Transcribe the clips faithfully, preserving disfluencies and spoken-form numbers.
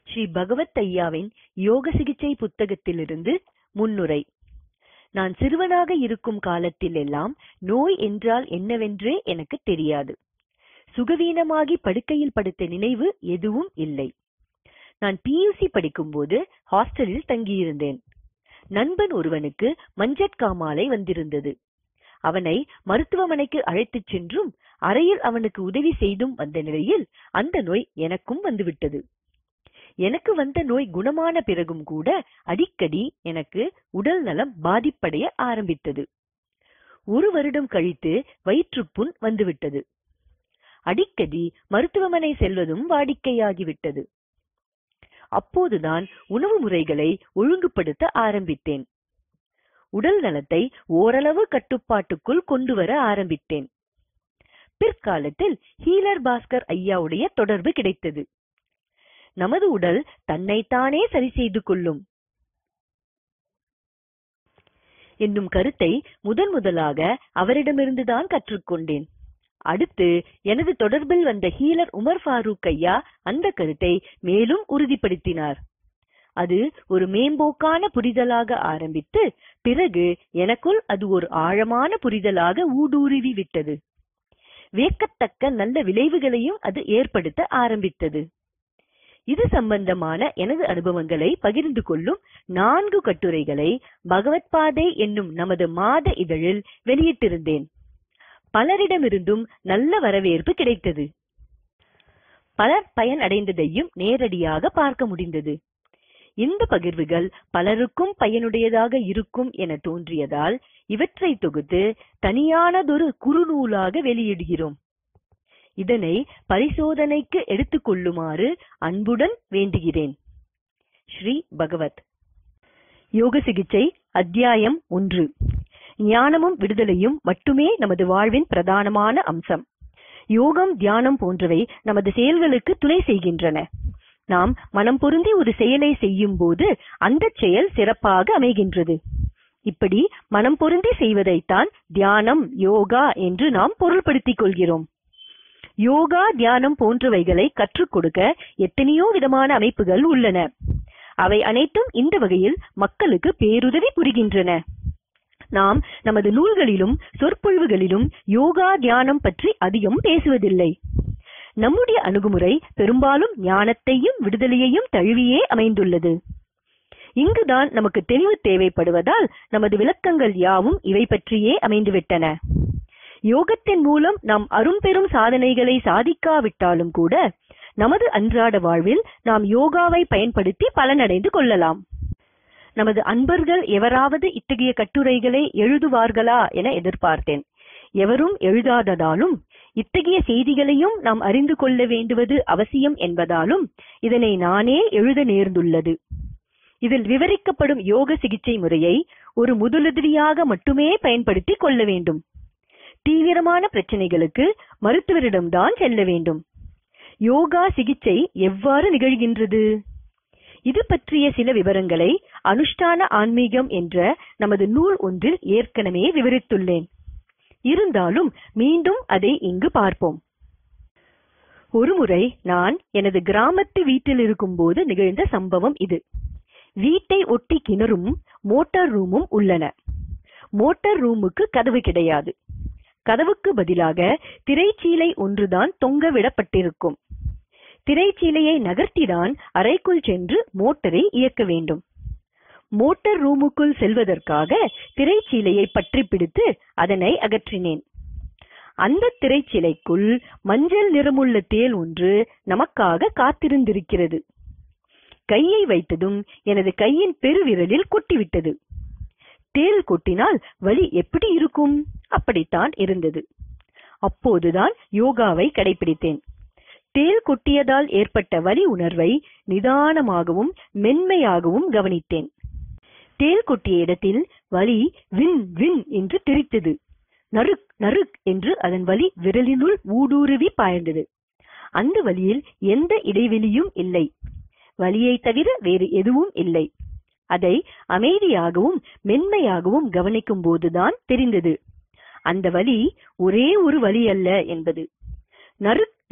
ஸ்ரீ பகவத் ஐயாவின் யோக சிகிச்சை புத்தகத்திலிருந்து முன்னுரை. நான் சிறுவனாக இருக்கும் காலத்தில் எல்லாம் நோய் என்றால் என்னவென்றே எனக்கு தெரியாது. சுகவீனமாகி படுக்கையில் படுத்த நினைவு எதுவும் இல்லை. நான் பியூசி படிக்கும்போது ஹாஸ்டலில் தங்கியிருந்தேன். நண்பன் ஒருவனுக்கு மஞ்சட்காமாலை வந்திருந்தது. அவனை மருத்துவமனைக்கு அழைத்துச் சென்றும் அறையில் அவனுக்கு உதவி செய்தும் வந்த நிலையில் அந்த நோய் எனக்கும் வந்துவிட்டது. எனக்கு வந்த நோய் குணமான பிறகும் கூட அடிக்கடி எனக்கு உடல் நலம் பாதிப்படைய ஆரம்பித்தது. ஒரு வருடம் கழித்து வயிற்றுப்புண் வந்துவிட்டது. அடிக்கடி மருத்துவமனை செல்வதும் வாடிக்கையாகிவிட்டது. அப்போதுதான் உணவு முறைகளை ஒழுங்குபடுத்த ஆரம்பித்தேன். உடல் நலத்தை ஓரளவு கட்டுப்பாட்டுக்குள் கொண்டு வர ஆரம்பித்தேன். பிற்காலத்தில் ஹீலர் பாஸ்கர் ஐயாவுடைய தொடர்பு கிடைத்தது. நமது உடல் தன்னைத்தானே சரி செய்து கொள்ளும் என்னும் கருத்தை முதன் முதலாக அவரிடமிருந்துதான் கற்றுக்கொண்டேன். அடுத்து எனது தொடர்பில் வந்த ஹீலர் உமர் ஃபாரூக் ஐயா அந்த கருத்தை மேலும் உறுதிப்படுத்தினார். அது ஒரு மேம்போக்கான புரிதலாக ஆரம்பித்து பிறகு எனக்குள் அது ஒரு ஆழமான புரிதலாக ஊடுருவி விட்டது. வியக்கத்தக்க நல்ல விளைவுகளையும் அது ஏற்படுத்த ஆரம்பித்தது. இது சம்பந்தமான எனது அனுபவங்களை பகிர்ந்து கொள்ளும் நான்கு கட்டுரைகளை பகவத் பாதை என்னும் நமது மாத இதழில் வெளியிட்டிருந்தேன். பலரிடமிருந்தும் நல்ல வரவேற்பு கிடைத்தது. பலர் பயன் அடைந்ததையும் நேரடியாக பார்க்க முடிந்தது. இந்த பகிர்வுகள் பலருக்கும் பயனுடையதாக இருக்கும் என தோன்றியதால் இவற்றை தொகுத்து தனியானதொரு குறுநூலாக வெளியிடுகிறோம். இதனை பரிசோதனைக்கு எடுத்துக் கொள்ளுமாறு அன்புடன் வேண்டுகிறேன். ஸ்ரீ பகவத். யோக சிகிச்சை அத்தியாயம் ஒன்று. ஞானமும் விடுதலையும் மட்டுமே நமது வாழ்வின் பிரதானமான அம்சம். யோகம், தியானம் போன்றவை நமது செயல்களுக்கு துணை செய்கின்றன. நாம் மனம் பொருந்தி ஒரு செயலை செய்யும் போது அந்த செயல் சிறப்பாக அமைகின்றது. இப்படி மனம் பொருந்தி செய்வதைத்தான் தியானம், யோகா என்று நாம் பொருள்படுத்திக் கொள்கிறோம். யோகா, தியானம் போன்றவைகளை கற்றுக் கொடுக்க எத்தனையோ விதமான அமைப்புகள் உள்ளன. அவை அனைத்தும் இந்த வகையில் மக்களுக்கு பேருதவி புரிகின்றன. நாம் நமது நூல்களிலும் சொற்பொழிவுகளிலும் யோகா, தியானம் பற்றி அதிகம் பேசுவதில்லை. நம்முடைய அணுகுமுறை பெரும்பாலும் ஞானத்தையும் விடுதலையையும் தழுவியே அமைந்துள்ளது. இங்குதான் நமக்கு தெளிவு தேவைப்படுவதால் நமது விளக்கங்கள் யாவும் இவை பற்றியே அமைந்துவிட்டன. யோகத்தின் மூலம் நாம் அரும்பெரும் சாதனைகளை சாதிக்காவிட்டாலும் கூட நமது அன்றாட வாழ்வில் நாம் யோகாவை பயன்படுத்தி பலனடைந்து கொள்ளலாம். நமது அன்பர்கள் எவராவது இத்தகைய கட்டுரைகளை எழுதுவார்களா என எதிர்பார்த்தேன். எவரும் எழுதாததாலும் இத்தகைய செய்திகளையும் நாம் அறிந்து கொள்ள வேண்டுவது அவசியம் என்பதாலும் இதனை நானே எழுத நேர்ந்துள்ளது. இதில் விவரிக்கப்படும் யோக சிகிச்சை முறையை ஒரு முதலுதவியாக மட்டுமே பயன்படுத்தி கொள்ள வேண்டும். தீவிரமான பிரச்சனைகளுக்கு மருத்துவரிடம்தான் செல்ல வேண்டும். யோகா சிகிச்சை எவ்வாறு நிகழ்கின்றது? இது பற்றிய சில விவரங்களை அனுஷ்டான ஆன்மீகம் என்ற நமது நூல் ஒன்றில் ஏற்கனவே விவரித்துள்ளேன். இருந்தாலும் மீண்டும் அதை இங்கு பார்ப்போம். ஒருமுறை நான் எனது கிராமத்து வீட்டில் இருக்கும் போது நிகழ்ந்த சம்பவம் இது. வீட்டை ஒட்டி கிணறும் மோட்டார் ரூமும் உள்ளன. மோட்டார் ரூமுக்கு கதவு கிடையாது. கதவுக்கு பதிலாக திரைச்சீலை ஒன்றுதான் தொங்க விடப்பட்டிருக்கும். திரைச்சீலையை நகர்த்திதான் அறைக்குள் சென்று மோட்டரை இயக்க வேண்டும். மோட்டார் ரூமுக்குள் செல்வதற்காக திரைச்சீலையை பற்றி பிடித்து அதனை அகற்றினேன். அந்த திரைச்சீலைக்குள் மஞ்சள் நிறமுள்ள தேள் ஒன்று நமக்காக காத்திருந்திருக்கிறது. கையை வைத்ததும் எனது கையின் பெருவிரலில் கொட்டிவிட்டது. தேள் கொட்டினால் வலி எப்படி இருக்கும்? அப்படித்தான் இருந்தது. அப்போதுதான் யோகாவை கடைபிடித்தேன். தேள் கொட்டியதால் ஏற்பட்ட வலி உணர்வை நிதானமாகவும் மென்மையாகவும் கவனித்தேன். தேள் கொட்டிய இடத்தில் வலி வின் வின் என்று தெரித்தது. நறுக் நறுக் என்று அதன் வலி விரலினுள் ஊடுருவி பாய்ந்தது. அந்த வலியில் எந்த இடைவெளியும் இல்லை. வலியை தவிர வேறு எதுவும் இல்லை. அதை அமைதியாகவும் மென்மையாகவும் கவனிக்கும் போதுதான் தெரிந்தது அந்த வலி ஒரே ஒரு வலி அல்ல என்பது. நறுக் நறுக்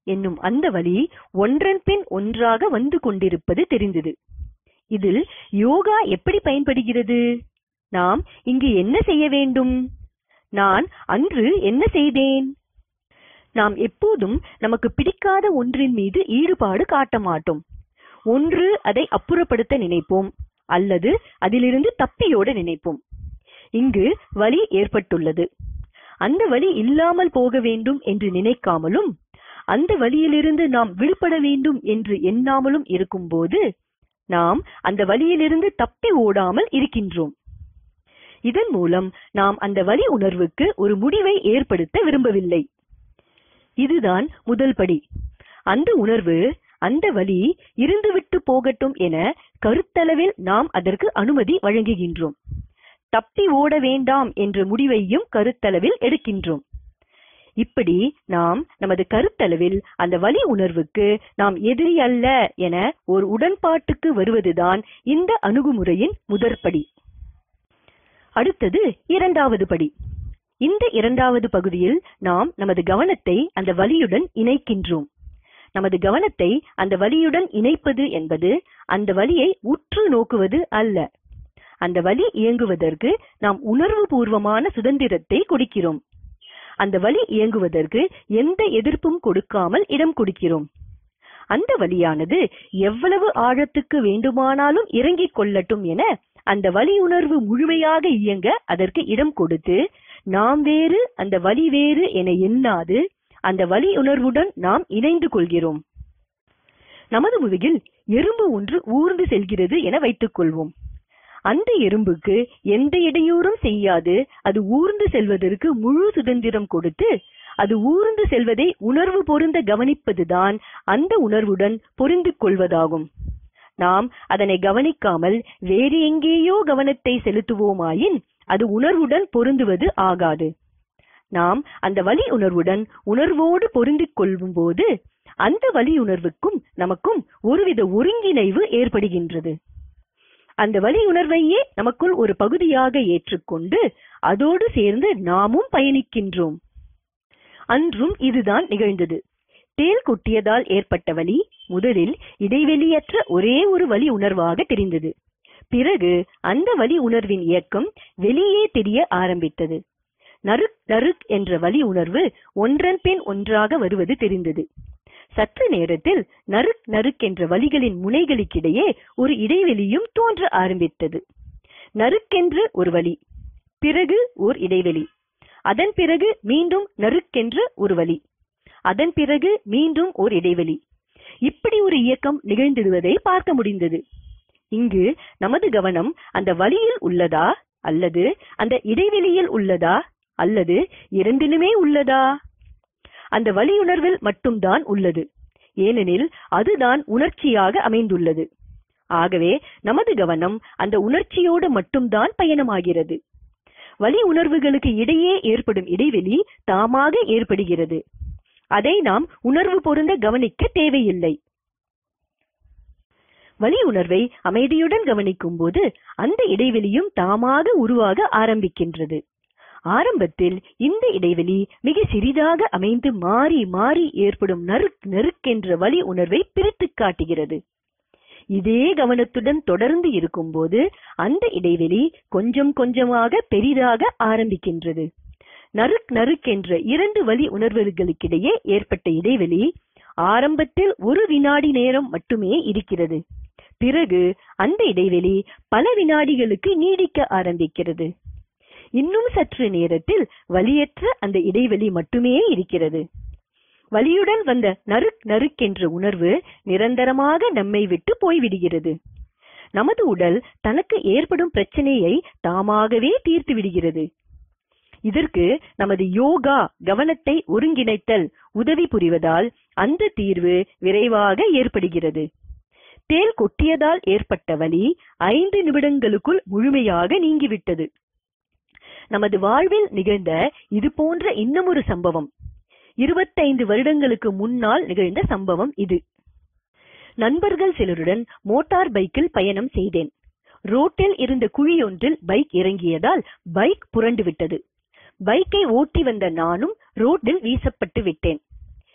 என்னும் அந்த வலி ஒன்றன் பின் ஒன்றாக வந்து கொண்டிருப்பது தெரிந்தது. இதில் யோகா எப்படி பயன்படுகிறது? நாம் இங்கு என்ன செய்ய வேண்டும்? நான் அன்று என்ன செய்தேன்? நாம் எப்போதும் நமக்கு பிடிக்காத ஒன்றின் மீது ஈடுபாடு காட்ட மாட்டோம். ஒன்று அதை அப்புறப்படுத்த நினைப்போம் அல்லது அதிலிருந்து தப்பியோட நினைப்போம். இங்கு வலி ஏற்பட்டுள்ளது. அந்த வலி இல்லாமல் போக வேண்டும் என்று நினைக்காமலும் அந்த வலியிலிருந்து நாம் விடுபட வேண்டும் என்று எண்ணாமலும் இருக்கும்போது நாம் அந்த வலியிலிருந்து தப்பி ஓடாமல் இருக்கின்றோம். இதன் மூலம் நாம் அந்த வலி உணர்வுக்கு ஒரு முடிவை ஏற்படுத்த விரும்பவில்லை. இதுதான் முதல் படி. அந்த உணர்வு, அந்த வலி இருந்துவிட்டு போகட்டும் என கருத்தளவில் நாம் அதற்கு அனுமதி வழங்குகின்றோம். தப்பி ஓட வேண்டாம் என்ற முடிவையும் கருத்தளவில் எடுக்கின்றோம். இப்படி நாம் நமது கருத்தளவில் அந்த வலி உணர்வுக்கு நாம் எதிரி அல்ல என ஒரு உடன்பாட்டுக்கு வருவதுதான் இந்த அணுகுமுறையின் முதற்படி. அடுத்தது இரண்டாவது படி. இந்த இரண்டாவது பகுதியில் நாம் நமது கவனத்தை அந்த வலியுடன் இணைக்கின்றோம். நமது கவனத்தை அந்த வலியுடன் இணைப்பது என்பது அந்த வலியை உற்று நோக்குவது அல்ல. அந்த வலி இயங்குவதற்கு நாம் உணர்வு பூர்வமான சுதந்திரத்தை கொடுக்கிறோம். அந்த வலி இயங்குவதற்கு எந்த எதிர்ப்பும் கொடுக்காமல் இடம் கொடுக்கிறோம். அந்த வலியானது எவ்வளவு ஆழத்துக்கு வேண்டுமானாலும் இறங்கிக் கொள்ளட்டும் என அந்த வலி உணர்வு முழுமையாக இயங்க அதற்கு இடம் கொடுத்து, நாம் வேறு அந்த வலி வேறு என எண்ணாது அந்த வலி உணர்வுடன் நாம் இணைந்து கொள்கிறோம். நமது முதுகில் எறும்பு ஒன்று ஊர்ந்து செல்கிறது என வைத்துக் கொள்வோம். அந்த எறும்புக்கு எந்த இடையூறும் செய்யாது அது ஊர்ந்து செல்வதற்கு முழு சுதந்திரம் கொடுத்து, அது ஊர்ந்து செல்வதை உணர்வு பொருந்த கவனிப்பதுதான் அந்த உணர்வுடன் பொருந்து கொள்வதாகும். நாம் அதனை கவனிக்காமல் வேறு எங்கேயோ கவனத்தை செலுத்துவோமாயின் அது உணர்வுடன் பொருந்துவது ஆகாது. நாம் அந்த வலி உணர்வுடன் உணர்வோடு பொருந்திக் கொள்ளும் போது அந்த வலி உணர்வுக்கும் நமக்கும் ஒருவித ஒருங்கிணைவு ஏற்படுகின்றது. அந்த வலி உணர்வையே நமக்குள் ஒரு பகுதியாக ஏற்றுக்கொண்டு அதோடு சேர்ந்து நாமும் பயணிக்கின்றோம். அன்றும் இதுதான் நிகழ்ந்தது. தேள் கொட்டியதால் ஏற்பட்ட வலி முதலில் இடைவெளியற்ற ஒரே ஒரு வலி உணர்வாக தெரிந்தது. பிறகு அந்த வலி உணர்வின் இயக்கம் வெளியே தெரிய ஆரம்பித்தது. நறுக் நறுக் என்ற வலி உணர்வு ஒன்றன் பின் ஒன்றாக வருவது தெரிந்தது. சற்று நேரத்தில் நறுக் நறுக் என்ற வலிகளின் முனைகளுக்கிடையே ஒரு இடைவெளியும் தோன்ற ஆரம்பித்தது. நறுக்கென்று ஒரு வலி, பிறகு ஓர் இடைவெளி, அதன் பிறகு மீண்டும் நறுக்கென்று ஒரு வலி, அதன் பிறகு மீண்டும் ஓர் இடைவெளி. இப்படி ஒரு இயக்கம் நிகழ்ந்திடுவதை பார்க்க முடிந்தது. இங்கு நமது கவனம் அந்த வலியில் உள்ளதா அல்லது அந்த இடைவெளியில் உள்ளதா அல்லது இரண்டிலுமே உள்ளதா? அந்த வலியுணர்வில் மட்டும்தான் உள்ளது. ஏனெனில் அதுதான் உணர்ச்சியாக அமைந்துள்ளது. ஆகவே நமது கவனம் அந்த உணர்ச்சியோடு மட்டும்தான் பயணமாகிறது. வலி உணர்வுகளுக்கு இடையே ஏற்படும் இடைவெளி தாமாக ஏற்படுகிறது. அதை நாம் உணர்வு பொருந்த கவனிக்க தேவையில்லை. வலி உணர்வை அமைதியுடன் கவனிக்கும் போது அந்த இடைவெளியும் தாமாக உருவாக ஆரம்பிக்கின்றது. ஆரம்பத்தில் இந்த இடைவெளி மிக சிறிதாக அமைந்து மாறி மாறி ஏற்படும் நறுக் நறுக்கென்ற வலி உணர்வை பிரித்து காட்டுகிறது. இதே கவனத்துடன் தொடர்ந்து இருக்கும்போது அந்த இடைவெளி கொஞ்சம் கொஞ்சமாக பெரிதாக ஆரம்பிக்கின்றது. நறுக் நறுக் என்ற இரண்டு வலி உணர்வுகளுக்கிடையே ஏற்பட்ட இடைவெளி ஆரம்பத்தில் ஒரு வினாடி நேரம் மட்டுமே இருக்கிறது. பிறகு அந்த இடைவெளி பல வினாடிகளுக்கு நீடிக்க ஆரம்பிக்கிறது. இன்னும் சற்று நேரத்தில் வலியற்ற அந்த இடைவெளி மட்டுமே இருக்கிறது. வலியுடன் வந்த நறுக் நறுக் என்ற உணர்வு நிரந்தரமாக நம்மை விட்டு போய்விடுகிறது. நமது உடல் தனக்கு ஏற்படும் பிரச்சனையை தாமாகவே தீர்த்து விடுகிறது. இதற்கு நமது யோகா கவனத்தை ஒருங்கிணைத்தல் உதவி புரிவதால் அந்த தீர்வு விரைவாக ஏற்படுகிறது. தேள் கொட்டியதால் ஏற்பட்ட வலி ஐந்து நிமிடங்களுக்குள் முழுமையாக நீங்கிவிட்டது. நமது வாழ்வில் நிகழ்ந்த இது போன்ற இன்னுமொரு சம்பவம் இருபத்தைந்து வருடங்களுக்கு முன்னால் நிகழ்ந்த சம்பவம் இது. நண்பர்கள் சிலருடன் மோட்டார் பைக்கில் பயணம் செய்தேன். ரோட்டில் இருந்த குழியொன்றில் பைக் இறங்கியதால் பைக் புரண்டு விட்டது. பைக்கை ஓட்டி வந்த நானும் ரோட்டில் வீசப்பட்டு விட்டேன்.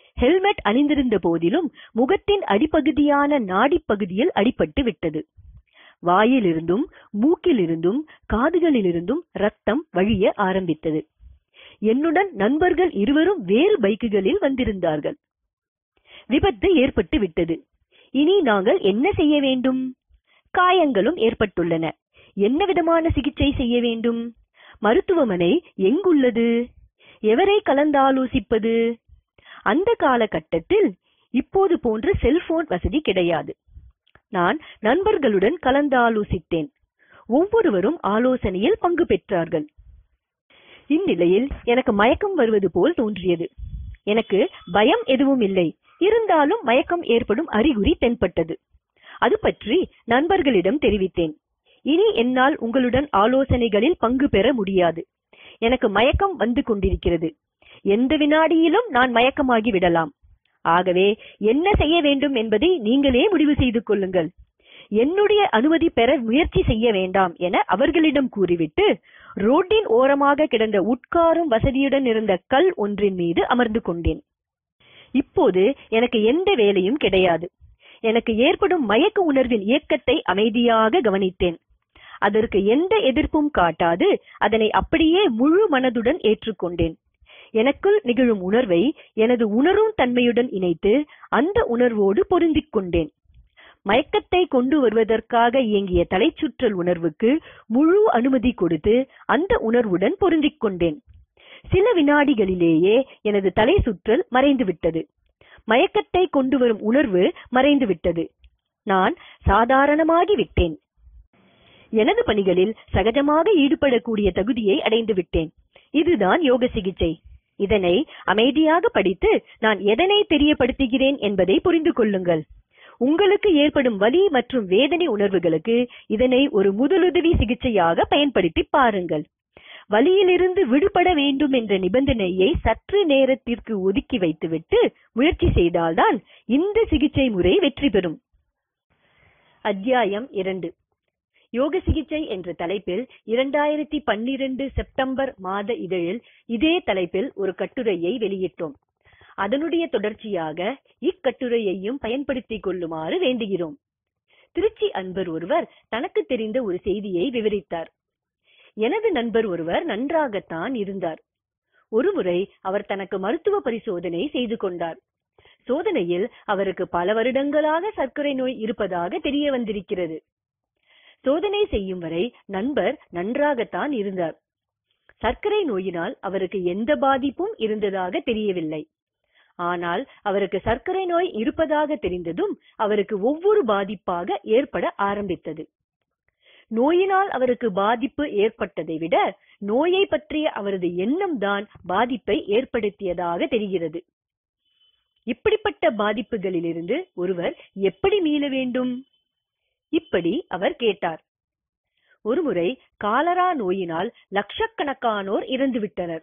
ஹெல்மெட் அணிந்திருந்த போதிலும் முகத்தின் அடிப்பகுதியான நாடிப்பகுதியில் அடிபட்டு விட்டது. வாயிலிருந்தும் மூக்கிலிருந்தும் காதுகளிலிருந்தும் ரத்தம் வழிய ஆரம்பித்தது. என்னுடன் நண்பர்கள் இருவரும் வேறு பைக்குகளில் வந்திருந்தார்கள். விபத்து ஏற்பட்டு விட்டது. இனி நாங்கள் என்ன செய்ய வேண்டும்? காயங்களும் ஏற்பட்டுள்ளன. என்ன விதமான சிகிச்சை செய்ய வேண்டும்? மருத்துவமனை எங்குள்ளது? எவரை கலந்தாலோசிப்பது? அந்த காலகட்டத்தில் இப்போது போன்ற செல்போன் வசதி கிடையாது. நான் நண்பர்களுடன் கலந்தாலோசித்தேன். ஒவ்வொருவரும் ஆலோசனையில் பங்கு பெற்றார்கள். இந்நிலையில் எனக்கு மயக்கம் வருவது போல் தோன்றியது. எனக்கு பயம் எதுவும் இல்லை. இருந்தாலும் மயக்கம் ஏற்படும் அறிகுறி தென்பட்டது. அது பற்றி நண்பர்களிடம் தெரிவித்தேன். இனி என்னால் உங்களுடன் ஆலோசனைகளில் பங்கு பெற முடியாது. எனக்கு மயக்கம் வந்து கொண்டிருக்கிறது. எந்த வினாடியிலும் நான் மயக்கமாகி விடலாம். ஆகவே என்ன செய்ய வேண்டும் என்பதை நீங்களே முடிவு செய்து கொள்ளுங்கள். என்னுடைய அனுமதி பெற முயற்சி செய்ய வேண்டாம் என அவர்களிடம் கூறிவிட்டு ரோட்டின் ஓரமாக கிடந்த உட்காரும் வசதியுடன் இருந்த கல் ஒன்றின் மீது அமர்ந்து கொண்டேன். இப்போது எனக்கு எந்த வேலையும் கிடையாது. எனக்கு ஏற்படும் மயக்க உணர்வின் இயக்கத்தை அமைதியாக கவனித்தேன். அதற்கு எந்த எதிர்ப்பும் காட்டாது அதனை அப்படியே முழு மனதுடன் ஏற்றுக்கொண்டேன். எனக்குள் நிகழும் உணர்வை எனது உணரும் தன்மையுடன் இணைத்து அந்த உணர்வோடு பொருந்திக் கொண்டேன். மயக்கத்தை கொண்டு வருவதற்காக இயங்கிய தலைச்சுற்றல் உணர்வுக்கு முழு அனுமதி கொடுத்து அந்த உணர்வுடன் பொருந்திக் கொண்டேன். சில வினாடிகளிலேயே எனது தலை சுற்றல் மறைந்து விட்டது. மயக்கத்தை கொண்டு வரும் உணர்வு மறைந்து விட்டது. நான் சாதாரணமாகி விட்டேன். எனது பணிகளில் சகஜமாக ஈடுபடக்கூடிய தகுதியை அடைந்து விட்டேன். இதுதான் யோக சிகிச்சை. இதனை அமைதியாக படித்து நான் எதனை தெரியப்படுத்துகிறேன் என்பதை புரிந்து கொள்ளுங்கள். உங்களுக்கு ஏற்படும் வலி மற்றும் வேதனை உணர்வுகளுக்கு இதனை ஒரு முதலுதவி சிகிச்சையாக பயன்படுத்தி பாருங்கள். வலியிலிருந்து விடுபட வேண்டும் என்ற நிபந்தனையை சற்று நேரத்திற்கு ஒதுக்கி வைத்துவிட்டு முயற்சி செய்தால்தான் இந்த சிகிச்சை முறை வெற்றி பெறும். அத்தியாயம் இரண்டு. யோக சிகிச்சை என்ற தலைப்பில் இரண்டாயிரத்தி பன்னிரண்டு செப்டம்பர் மாத இதழில் இதே தலைப்பில் ஒரு கட்டுரையை வெளியிட்டோம். அதனுடைய தொடர்ச்சியாக இக்கட்டுரையையும் பயன்படுத்திக் கொள்ளுமாறு வேண்டுகிறோம். திருச்சி அன்பர் ஒருவர் தனக்கு தெரிந்த ஒரு செய்தியை விவரித்தார். எனது நண்பர் ஒருவர் நன்றாகத்தான் இருந்தார். ஒருமுறை அவர் தனக்கு மருத்துவ பரிசோதனை செய்து கொண்டார். சோதனையில் அவருக்கு பல வருடங்களாக சர்க்கரை நோய் இருப்பதாக தெரிய வந்திருக்கிறது. சோதனை செய்யும் வரை நண்பர் நன்றாகத்தான் இருந்தார். சர்க்கரை நோயினால் அவருக்கு எந்த பாதிப்பும் இருந்ததாக தெரியவில்லை. ஆனால் அவருக்கு சர்க்கரை நோய் இருப்பதாக தெரிந்ததும் அவருக்கு ஒவ்வொரு பாதிப்பாக ஏற்பட ஆரம்பித்தது. நோயினால் அவருக்கு பாதிப்பு ஏற்பட்டதை விட நோயை பற்றிய அவரது எண்ணம் தான் பாதிப்பை ஏற்படுத்தியதாக தெரிகிறது. இப்படிப்பட்ட பாதிப்புகளிலிருந்து ஒருவர் எப்படி மீள வேண்டும்? இப்படி அவர் கேட்டார். ஒருமுறை காலரா நோயினால் லட்சக்கணக்கானோர் இறந்துவிட்டனர்.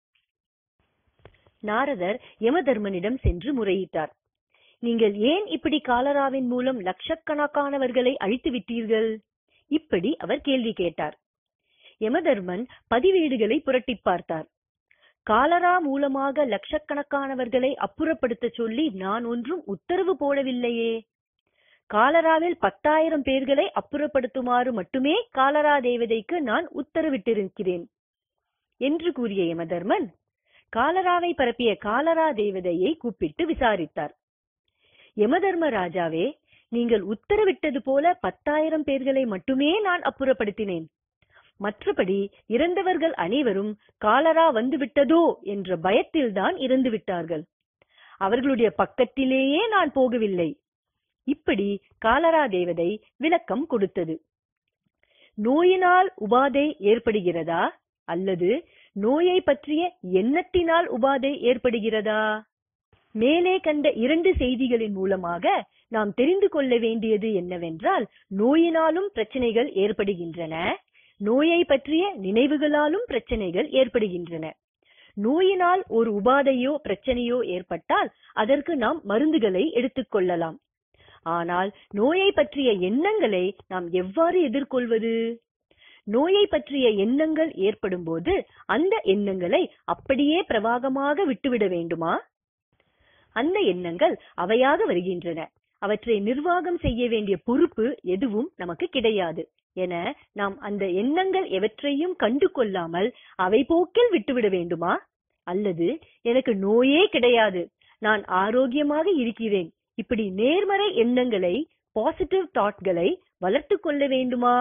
நாரதர் யமதர்மனிடம் சென்று முறையிட்டார். நீங்கள் ஏன் இப்படி காலராவின் மூலம் லட்சக்கணக்கானவர்களை அழித்து விட்டீர்கள்? இப்படி அவர் கேள்வி கேட்டார். யமதர்மன் பதிவேடுகளை புரட்டி பார்த்தார். காலரா மூலமாக லட்சக்கணக்கானவர்களை அப்புறப்படுத்த சொல்லி நான் ஒன்றும் உத்தரவு போடவில்லையே. காலராவில் பத்தாயிரம் பேர்களை அப்புறப்படுத்துமாறு மட்டுமே காலரா தேவதைக்கு நான் உத்தரவிட்டிருக்கிறேன் என்று கூறிய யமதர்மன் காலராவை பரப்பிய காலரா தேவதையை கூப்பிட்டு விசாரித்தார். யமதர்ம ராஜாவே, நீங்கள் உத்தரவிட்டது போல பத்தாயிரம் பேர்களை மட்டுமே நான் அப்புறப்படுத்தினேன். மற்றபடி இறந்தவர்கள் அனைவரும் காலரா வந்துவிட்டதோ என்ற பயத்தில்தான் இறந்து விட்டார்கள். அவர்களுடைய பக்கத்திலேயே நான் போகவில்லை. இப்படி காலரா தேவதை விளக்கம் கொடுத்தது. நோயினால் உபாதை ஏற்படுகிறதா அல்லது நோயை பற்றிய எண்ணத்தினால் உபாதை ஏற்படுகிறதா? மேலே கண்ட இரண்டு செய்திகளின் மூலமாக நாம் தெரிந்து கொள்ள வேண்டியது என்னவென்றால், நோயினாலும் பிரச்சனைகள் ஏற்படுகின்றன, நோயை பற்றிய நினைவுகளாலும் பிரச்சனைகள் ஏற்படுகின்றன. நோயினால் ஒரு உபாதையோ பிரச்சனையோ ஏற்பட்டால் அதற்கு நாம் மருந்துகளை எடுத்துக்கொள்ளலாம். ஆனால் நோயை பற்றிய எண்ணங்களை நாம் எவ்வாறு எதிர்கொள்வது? நோயை பற்றிய எண்ணங்கள் ஏற்படும் போது அந்த எண்ணங்களை அப்படியே பிரவாகமாக விட்டுவிட வேண்டுமா? அந்த எண்ணங்கள் அவையாக வருகின்றன. அவற்றை நிர்வாகம் செய்ய வேண்டிய பொறுப்பு எதுவும் நமக்கு கிடையாது என நாம் அந்த எண்ணங்கள் எவற்றையும் கண்டு கொள்ளாமல் அவை போக்கில் விட்டுவிட வேண்டுமா? அல்லது எனக்கு நோயே கிடையாது, நான் ஆரோக்கியமாக இருக்கிறேன், இப்படி நேர்மறை எண்ணங்களை, பாசிட்டிவ் தாட்களை வளர்த்து கொள்ள வேண்டுமா?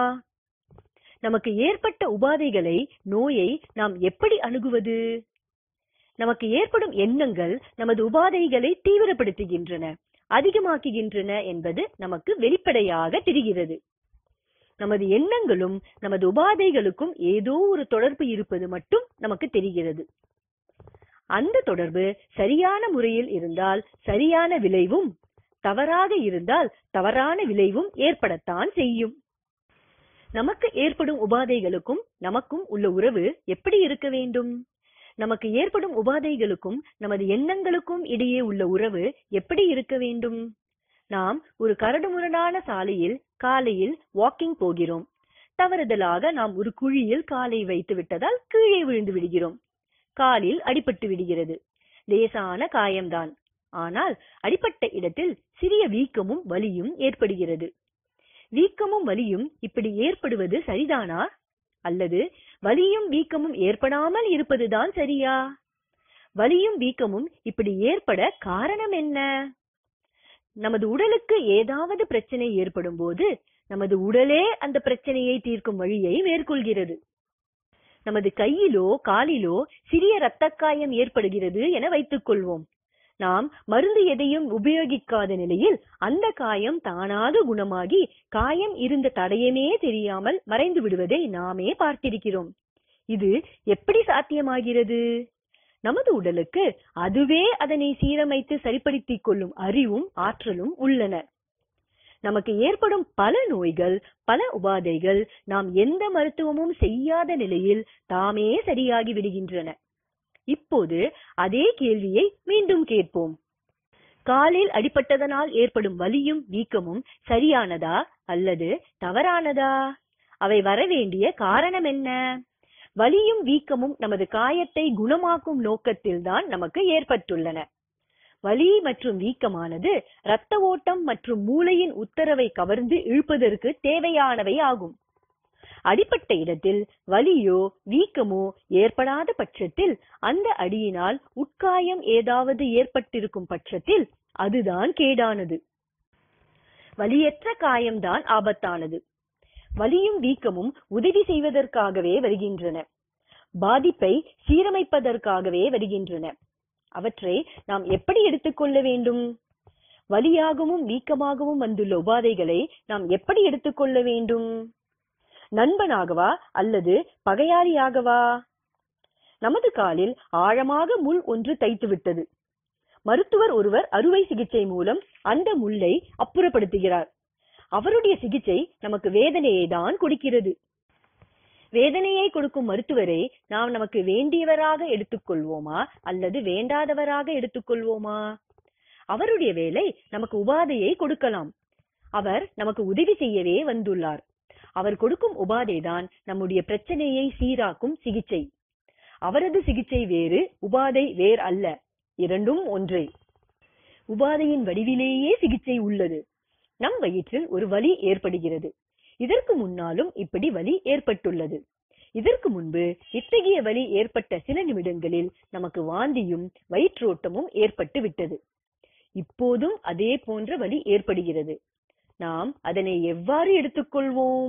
நமக்கு ஏற்பட்ட உபாதைகளை, நோயை நாம் எப்படி அணுகுவது? நமக்கு ஏற்படும் எண்ணங்கள் நமது உபாதைகளை தீவிரப்படுத்துகின்றன, அதிகமாக்குகின்றன என்பது நமக்கு வெளிப்படையாக தெரிகிறது. நமது எண்ணங்களும் நமது உபாதைகளுக்கும் ஏதோ ஒரு தொடர்பு இருப்பது மட்டும் நமக்கு தெரிகிறது. அந்த தொடர்பு சரியான முறையில் இருந்தால் சரியான விளைவும், தவறாக இருந்தால் தவறான விளைவும் ஏற்படத்தான் செய்யும். நமக்கு ஏற்படும் உபாதைகளுக்கும் நமக்கும் உள்ள உறவு எப்படி இருக்க வேண்டும்? நமக்கு ஏற்படும் உபாதைகளுக்கும் நமது எண்ணங்களுக்கும் இடையே உள்ள உறவு எப்படி இருக்க வேண்டும்? நாம் ஒரு கரடுமுரடான சாலையில் காலையில் வாக்கிங் போகிறோம். தவறுதலாக நாம் ஒரு குழியில் காலை வைத்து விட்டதால் கீழே விழுந்து விடுகிறோம். காலில் அடிபட்டு விடுகிறது. லேசான காயம்தான். ஆனால் அடிபட்ட இடத்தில் சிறிய வீக்கமும் வலியும் ஏற்படுகிறது. வீக்கமும் வலியும் இப்படி ஏற்படுவது சரிதானா? அல்லது வலியும் வீக்கமும் ஏற்படாமல் இருப்பதுதான் சரியா? வலியும் வீக்கமும் இப்படி ஏற்பட காரணம் என்ன? நமது உடலுக்கு ஏதாவது பிரச்சனை ஏற்படும் போது நமது உடலே அந்த பிரச்சனையை தீர்க்கும் வழியை மேற்கொள்கிறது. நமது கையிலோ காலிலோ சிறிய இரத்த காயம் ஏற்படுகிறது என வைத்துக் கொள்வோம். நாம் மருந்து எதையும் உபயோகிக்காத நிலையில் அந்த காயம் தானாக குணமாகி காயம் இருந்த தடயமே தெரியாமல் மறைந்து விடுவதை நாமே பார்த்திருக்கிறோம். இது எப்படி சாத்தியமாகிறது? நமது உடலுக்கு அதுவே அதனை சீரமைத்து சரிப்படுத்திக் கொள்ளும் அறிவும் ஆற்றலும் உள்ளன. நமக்கு ஏற்படும் பல நோய்கள், பல உபாதைகள் நாம் எந்த மருத்துவமும் செய்யாத நிலையில் தாமே சரியாகி விடுகின்றன. இப்போது அதே கேள்வியை மீண்டும் கேட்போம். காலில் அடிபட்டதனால் ஏற்படும் வலியும் வீக்கமும் சரியானதா அல்லது தவறானதா? அவை வரவேண்டிய காரணம் என்ன? வலியும் வீக்கமும் நமது காயத்தை குணமாக்கும் நோக்கத்தில் தான் நமக்கு ஏற்பட்டுள்ளன. வலி மற்றும் வீக்கமானது இரத்த ஓட்டம் மற்றும் மூளையின் உத்தரவை கவர்ந்து இழுப்பதற்கு தேவையானவை ஆகும். அடிப்பட்ட இடத்தில் வலியோ வீக்கமோ ஏற்படாத பட்சத்தில், அந்த அடியினால் உட்காயம் ஏதாவது ஏற்பட்டிருக்கும் பட்சத்தில் அதுதான் கேடானது. வலியற்ற காயம்தான் ஆபத்தானது. வலியும் வீக்கமும் உதவி செய்வதற்காகவே வருகின்றன. பாதிப்பை சீரமைப்பதற்காகவே வருகின்றன. அவற்றை நாம் எப்படி எடுத்துக்கொள்ள வேண்டும்? வலியாகவும் வீக்கமாகவும் வந்துள்ள உபாதைகளை நாம் எப்படி எடுத்துக்கொள்ள வேண்டும்? நண்பனாகவா அல்லது பகையாளியாகவா? நமது காலில் ஆழமாக முள் ஒன்று தைத்து விட்டது. மருத்துவர் ஒருவர் அறுவை சிகிச்சை மூலம் அந்த முள்ளை அப்புறப்படுத்துகிறார். அவருடைய சிகிச்சை நமக்கு வேதனையை தான் கொடுக்கிறது. வேதனையை கொடுக்கும் மருத்துவரை நாம் நமக்கு வேண்டியவராக எடுத்துக்கொள்வோமா அல்லது வேண்டாதவராக எடுத்துக்கொள்வோமா? அவருடைய வேலை நமக்கு உபாதையை கொடுக்கலாம். அவர் நமக்கு உதவி செய்யவே வந்துள்ளார். அவர் கொடுக்கும் உபாதைதான் நம்முடைய பிரச்சனையை சீராக்கும் சிகிச்சை. அவரது சிகிச்சை வேறு, உபாதை வேறு அல்ல. இரண்டும் ஒன்றே. உபாதையின் வடிவிலேயே சிகிச்சை உள்ளது. நம் வயிற்றில் ஒரு வலி ஏற்படுகிறது. இதற்கு முன்னாலும் இப்படி வலி ஏற்பட்டுள்ளது. இதற்கு முன்பு இத்தகைய வலி ஏற்பட்ட சில நிமிடங்களில் நமக்கு வாந்தியும் வயிற்றோட்டமும் ஏற்பட்டு விட்டது. இப்போதும் அதே போன்ற வலி ஏற்படுகிறது. நாம் அதனை எவ்வாறு எடுத்துக்கொள்வோம்?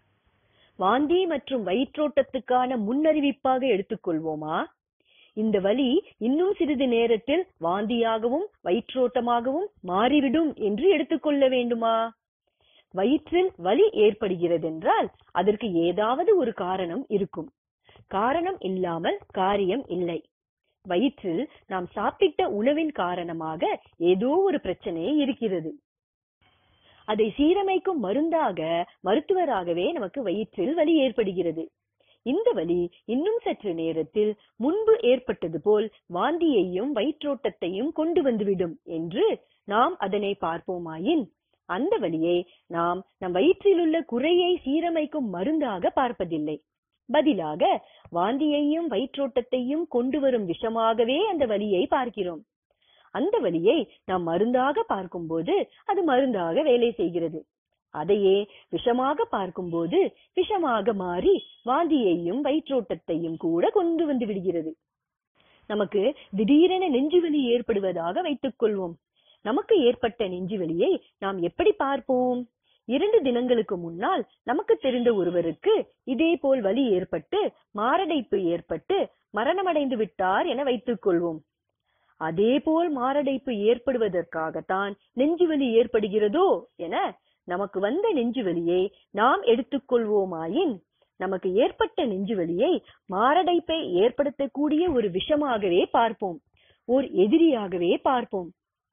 வாந்தி மற்றும் வயிற்றோட்டத்துக்கான முன்னறிவிப்பாக எடுத்துக்கொள்வோமா? இந்த வலி இன்னும் சிறிது நேரத்தில் வாந்தியாகவும் வயிற்றோட்டமாகவும் மாறிவிடும் என்று எடுத்துக்கொள்ள வேண்டுமா? வயிற்றில் வலி ஏற்படுகிறது என்றால் அதற்கு ஏதாவது ஒரு காரணம் இருக்கும். காரணம் இல்லாமல் காரியம் இல்லை. வயிற்றில் நாம் சாப்பிட்ட உணவின் காரணமாக ஏதோ ஒரு பிரச்சனை இருக்கிறது. அதை சீரமைக்கும் மருந்தாக, மருத்துவராகவே நமக்கு வயிற்றில் வலி ஏற்படுகிறது. இந்த வலி இன்னும் சற்று நேரத்தில் முன்பு ஏற்பட்டது போல் வாந்தியையும் வயிற்றோட்டத்தையும் கொண்டு வந்துவிடும் என்று நாம் அதனை பார்ப்போமாயின், அந்த வலியை நாம் நம் வயிற்றில் உள்ள குறையை சீரமைக்கும் மருந்தாக பார்ப்பதில்லை. பதிலாக வாந்தியையும் வயிற்றோட்டத்தையும் கொண்டு வரும் விஷமாகவே அந்த வலியை பார்க்கிறோம். அந்த வலியை நாம் மருந்தாக பார்க்கும்போது அது மருந்தாக வேலை செய்கிறது. அதையே விஷமாக பார்க்கும்போது விஷமாக மாறி வாந்தியையும் வயிற்றோட்டத்தையும் கூட கொண்டு வந்து விடுகிறது. நமக்கு திடீரென நெஞ்சுவலி ஏற்படுவதாக வைத்துக் கொள்வோம். நமக்கு ஏற்பட்ட நெஞ்சுவலியை நாம் எப்படி பார்ப்போம்? இரண்டு தினங்களுக்கு முன்னால் நமக்கு தெரிந்த ஒருவருக்கு இதே போல் வலி ஏற்பட்டு மாரடைப்பு ஏற்பட்டு மரணமடைந்து விட்டார் என வைத்துக் கொள்வோம். அதே போல் மாரடைப்பு ஏற்படுவதற்காகத்தான் நெஞ்சுவலி ஏற்படுகிறதோ என நமக்கு வந்த நெஞ்சுவலியை நாம் எடுத்துக்கொள்வோமாயின், நமக்கு ஏற்பட்ட நெஞ்சுவலியை மாரடைப்பை ஏற்படுத்தக்கூடிய ஒரு விஷமாகவே பார்ப்போம், ஓர் எதிரியாகவே பார்ப்போம்,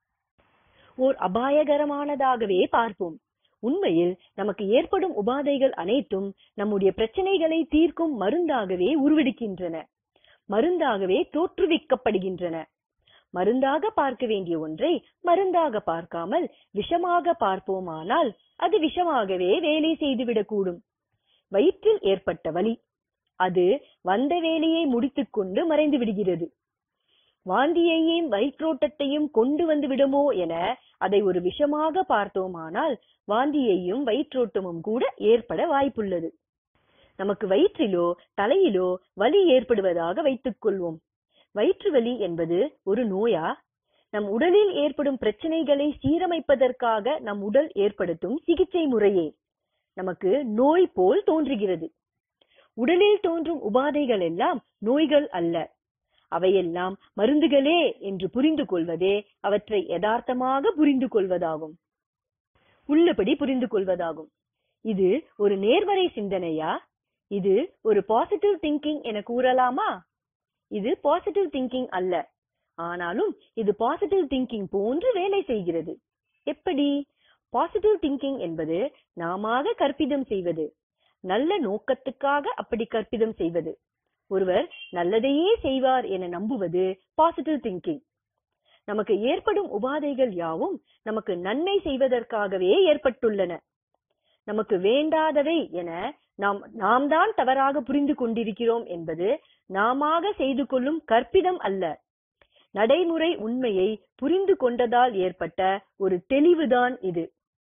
ஓர் அபாயகரமானதாகவே பார்ப்போம். உண்மையில் நமக்கு ஏற்படும் உபாதைகள் அனைத்தும் நம்முடைய பிரச்சனைகளை தீர்க்கும் மருந்தாகவே உருவெடுக்கின்றன, மருந்தாகவே தோற்றுவிக்கப்படுகின்றன. மருந்தாக பார்க்க வேண்டிய ஒன்றை மருந்தாக பார்க்காமல் விஷமாக பார்ப்போமானால் அது விஷமாகவே வேலை செய்துவிடக்கூடும். வயிற்றில் ஏற்பட்ட வலி அது வந்த வேலையை முடித்துக் கொண்டு மறைந்து விடுகிறது. வாந்தியையும் வயிற்றோட்டத்தையும் கொண்டு வந்து விடுமோ என அதை ஒரு விஷமாக பார்த்தோமானால் வாந்தியையும் வயிற்றோட்டமும் கூட ஏற்பட வாய்ப்புள்ளது. நமக்கு வயிற்றிலோ தலையிலோ வலி ஏற்படுவதாக வைத்துக் கொள்வோம். வயிற்று வலி என்பது ஒரு நோயா? நம் உடலில் ஏற்படும் பிரச்சனைகளை சீரமைப்பதற்காக நம் உடல் ஏற்படுத்தும் சிகிச்சை முறையே நமக்கு நோய் போல் தோன்றுகிறது. உடலில் தோன்றும் உபாதைகள் எல்லாம் நோய்கள் அல்ல, அவையெல்லாம் மருந்துகளே என்று புரிந்து கொள்வதே அவற்றை யதார்த்தமாக புரிந்து கொள்வதாகும், உள்ளபடி புரிந்து கொள்வதாகும். இது ஒரு நேர்மறை சிந்தனையா? இது ஒரு பாசிட்டிவ் திங்கிங் என கூறலாமா? இது பாசிட்டிவ் திங்கிங் அல்ல, ஆனாலும் இது பாசிட்டிவ் திங்கிங் போன்று வேலை செய்கிறது. எப்படி? பாசிட்டிவ் திங்கிங் என்பது நாமாக கற்பிதம் செய்வது, நல்ல நோக்கத்துக்காக அப்படி கற்பிதம் செய்வது. ஒருவர் நல்லதையே செய்வார் என நம்புவது பாசிட்டிவ் திங்கிங். நமக்கு ஏற்படும் உபாதைகள் யாவும் நமக்கு நன்மை செய்வதற்காகவே ஏற்பட்டுள்ளன. நமக்கு வேண்டாதவை என நாம் நாம் தான் தவறாக புரிந்து கொண்டிருக்கிறோம் என்பது நாமாக செய்து கொள்ளும் கற்பிதம் அல்ல, நடைமுறை உண்மையை புரிந்து கொண்டதால் ஏற்பட்ட ஒரு தெளிவுதான் இது.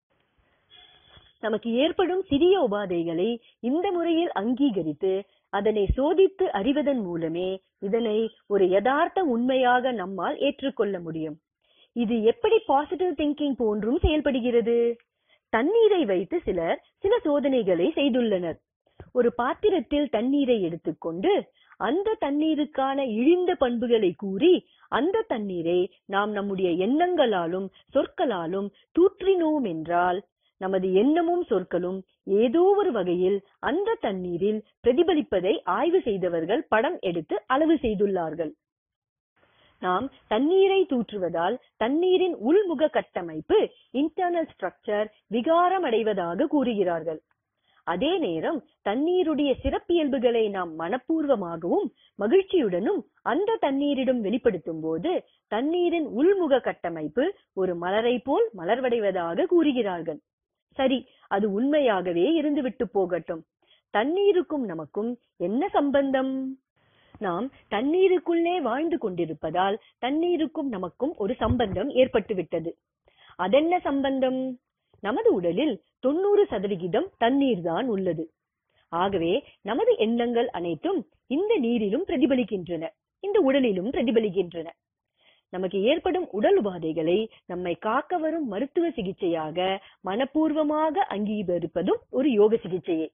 நமக்கு ஏற்படும் சிறிய உபாதைகளை இந்த முறையில் அங்கீகரித்து அதனை சோதித்து அறிவதன் மூலமே இதனை ஒரு யதார்த்த உண்மையாக நம்மால் ஏற்றுக்கொள்ள முடியும். இது எப்படி பாசிட்டிவ் திங்கிங் போன்றும் செயல்படுகிறது? தண்ணீரை வைத்து சிலர் சில சோதனைகளை செய்துள்ளனர். ஒரு பாத்திரத்தில் தண்ணீரை எடுத்துக்கொண்டு அந்த தண்ணீருக்கான இழிந்த பண்புகளை கூறி அந்த தண்ணீரை நாம் நம்முடைய எண்ணங்களாலும் சொற்களாலும் தூற்றினோம் என்றால் நமது எண்ணமும் சொற்களும் ஏதோ ஒரு வகையில் அந்த தண்ணீரில் பிரதிபலிப்பதை ஆய்வு செய்தவர்கள் படம் எடுத்து அளவு செய்துள்ளார்கள். நாம் தண்ணீரை தூற்றுவதால் தண்ணீரின் உள்முக கட்டமைப்பு இன்டர்னல் ஸ்ட்ரக்சர் விகாரம் அடைவதாக கூறுகிறார்கள். அதே நேரம் தண்ணீருடைய சிறப்பியல்புகளை நாம் மனப்பூர்வமாகவும் மகிழ்ச்சியுடனும் அந்த தண்ணீரிடம் வெளிப்படுத்தும் போது தண்ணீரின் உள்முக கட்டமைப்பு ஒரு மலரை போல் மலர்வடைவதாக கூறுகிறார்கள். சரி, அது உண்மையாகவே இருந்துவிட்டு போகட்டும். தண்ணீருக்கும் நமக்கும் என்ன சம்பந்தம்? நாம் தண்ணீருக்குள்ளே வாழ்ந்து கொண்டிருப்பதால் தண்ணீருக்கும் நமக்கும் ஒரு சம்பந்தம் ஏற்பட்டு விட்டது. அதென்ன சம்பந்தம்? நமது உடலில் தொண்ணூறு சதவிகிதம் தண்ணீர் தான் உள்ளது. ஆகவே நமது எண்ணங்கள் அனைத்தும் இந்த நீரிலும் பிரதிபலிக்கின்றன, இந்த உடலிலும் பிரதிபலிக்கின்றன. நமக்கு ஏற்படும் உடல் உபாதைகளை நம்மை காக்க வரும் மருத்துவ சிகிச்சையாக மனப்பூர்வமாக அங்கீகரிப்பதும் ஒரு யோக சிகிச்சையே.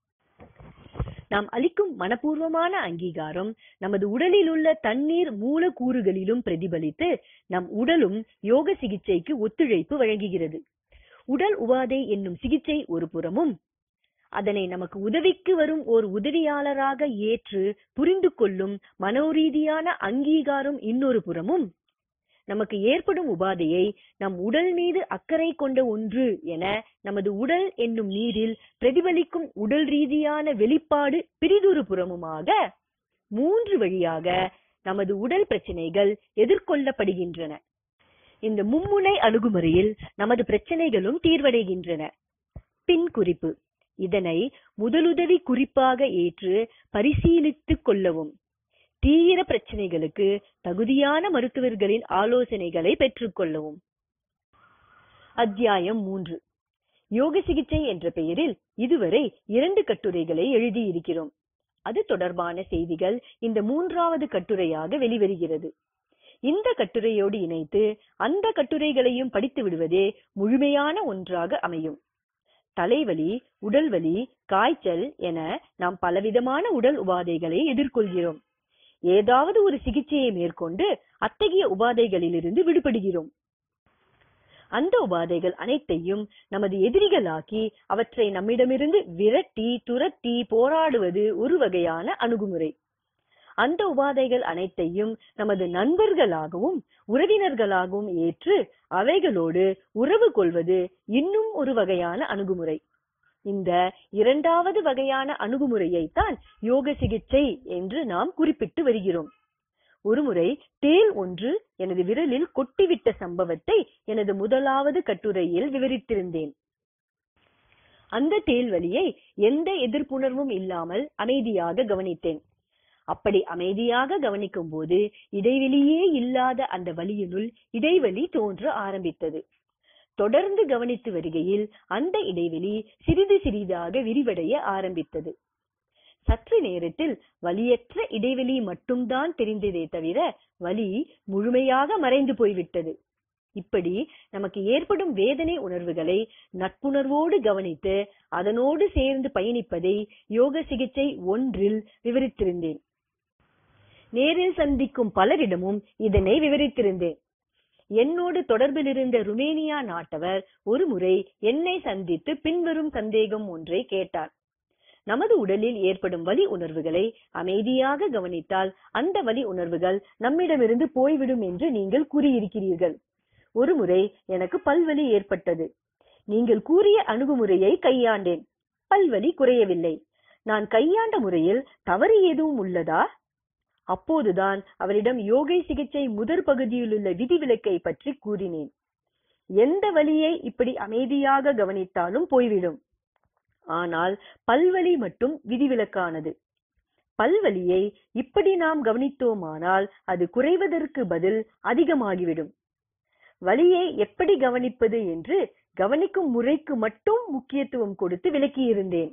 நாம் அளிக்கும் மனப்பூர்வமான அங்கீகாரம் நமது உடலில் உள்ள தண்ணீர் மூலக்கூறுகளிலும் பிரதிபலித்து நம் உடலும் யோக சிகிச்சைக்கு ஒத்துழைப்பு வழங்குகிறது. உடல் உபாதை என்னும் சிகிச்சை ஒரு புறமும், அதனை நமக்கு உதவிக்கு வரும் ஓர் உதவியாளராக ஏற்று புரிந்து கொள்ளும் மனோரீதியான அங்கீகாரம் இன்னொரு புறமும், நமக்கு ஏற்படும் உபாதையை நம் உடல் மீது அக்கறை கொண்ட ஒன்று என நமது உடல் என்னும் நீரில் பிரதிபலிக்கும் உடல் ரீதியான வெளிப்பாடு பிரிதொரு புறமுமாக மூன்று வழியாக நமது உடல் பிரச்சனைகள் எதிர்கொள்ளப்படுகின்றன. இந்த மும்முனை அணுகுமுறையில் நமது பிரச்சனைகளும் தீர்வடைகின்றன. பின் குறிப்பு: இதனை முதலுதவி குறிப்பாக ஏற்று பரிசீலித்துக் கொள்ளவும். தீவிர பிரச்சனைகளுக்கு தகுதியான மருத்துவர்களின் ஆலோசனைகளை பெற்றுக்கொள்ளவும். அத்தியாயம் மூன்று. யோக சிகிச்சை என்ற பெயரில் இதுவரை இரண்டு கட்டுரைகளை எழுதியிருக்கிறோம். அது தொடர்பான செய்திகள் இந்த மூன்றாவது கட்டுரையாக வெளிவருகிறது. இந்த கட்டுரையோடு இணைத்து அந்த கட்டுரைகளையும் படித்து விடுவதே முழுமையான ஒன்றாக அமையும். தலைவலி, உடல்வலி, காய்ச்சல் என நாம் பலவிதமான உடல் உபாதைகளை எதிர்கொள்கிறோம். ஏதாவது ஒரு சிகிச்சையை மேற்கொண்டு அத்தகைய உபாதைகளிலிருந்து விடுபடுகிறோம். அந்த உபாதைகள் அனைத்தையும் நமது எதிரிகளாக்கி அவற்றை நம்மிடமிருந்து விரட்டி துரத்தி போராடுவது ஒரு வகையான அணுகுமுறை. அந்த உபாதைகள் அனைத்தையும் நமது நண்பர்களாகவும் உறவினர்களாகவும் ஏற்று அவைகளோடு உறவு கொள்வது இன்னும் ஒரு வகையான அணுகுமுறை. இந்த இரண்டாவது வகையான அணுகுமுறையைத்தான் யோக சிகிச்சை என்று நாம் குறிப்பிட்டு வருகிறோம். ஒருமுறை தேள் ஒன்று எனது விரலில் கொட்டிவிட்ட சம்பவத்தை எனது முதலாவது கட்டுரையில் விவரித்திருந்தேன். அந்த தேள் வலியை எந்த எதிர்ப்புணர்வும் இல்லாமல் அமைதியாக கவனித்தேன். அப்படி அமைதியாக கவனிக்கும் போது இடைவெளியே இல்லாத அந்த வலியினுள் இடைவெளி தோன்ற ஆரம்பித்தது. தொடர்ந்து கவனித்து வருகையில் அந்த இடைவெளி சிறிது சிறிதாக விரிவடைய ஆரம்பித்தது. சற்று நேரத்தில் வலியற்ற இடைவெளி மட்டும்தான் தெரிந்ததே தவிர வலி முழுமையாக மறைந்து போய்விட்டது. இப்படி நமக்கு ஏற்படும் வேதனை உணர்வுகளை நட்புணர்வோடு கவனித்து அதனோடு சேர்ந்து பயணிப்பதை யோக சிகிச்சை ஒன்றில் விவரித்திருந்தேன். நேரில் சந்திக்கும் பலரிடமும் இதனை விவரித்திருந்தேன். என்னோடு தொடர்பில் இருந்த ருமேனியா நாட்டவர் ஒரு முறை என்னை சந்தித்து பின்வரும் சந்தேகம் ஒன்றை கேட்டார். நமது உடலில் ஏற்படும் வலி உணர்வுகளை அமைதியாக கவனித்தால் அந்த வலி உணர்வுகள் நம்மிடமிருந்து போய்விடும் என்று நீங்கள் கூறியிருக்கிறீர்கள். ஒரு முறை எனக்கு பல்வலி ஏற்பட்டது. நீங்கள் கூறிய அணுகுமுறையை கையாண்டேன். பல்வலி குறையவில்லை. நான் கையாண்ட முறையில் தவறு எதுவும் உள்ளதா? அப்போதுதான் அவரிடம் யோகை சிகிச்சை முதற் பகுதியில் உள்ள விதிவிலக்கை பற்றி கூறினேன். எந்த வலியை இப்படி அமைதியாக கவனித்தாலும் போய்விடும். ஆனால் பல்வலி மட்டும் விதிவிலக்கானது. பல்வலியை இப்படி நாம் கவனித்தோமானால் அது குறைவதற்கு பதில் அதிகமாகிவிடும். வலியை எப்படி கவனிப்பது என்று கவனிக்கும் முறைக்கு மட்டும் முக்கியத்துவம் கொடுத்து விளக்கியிருந்தேன்.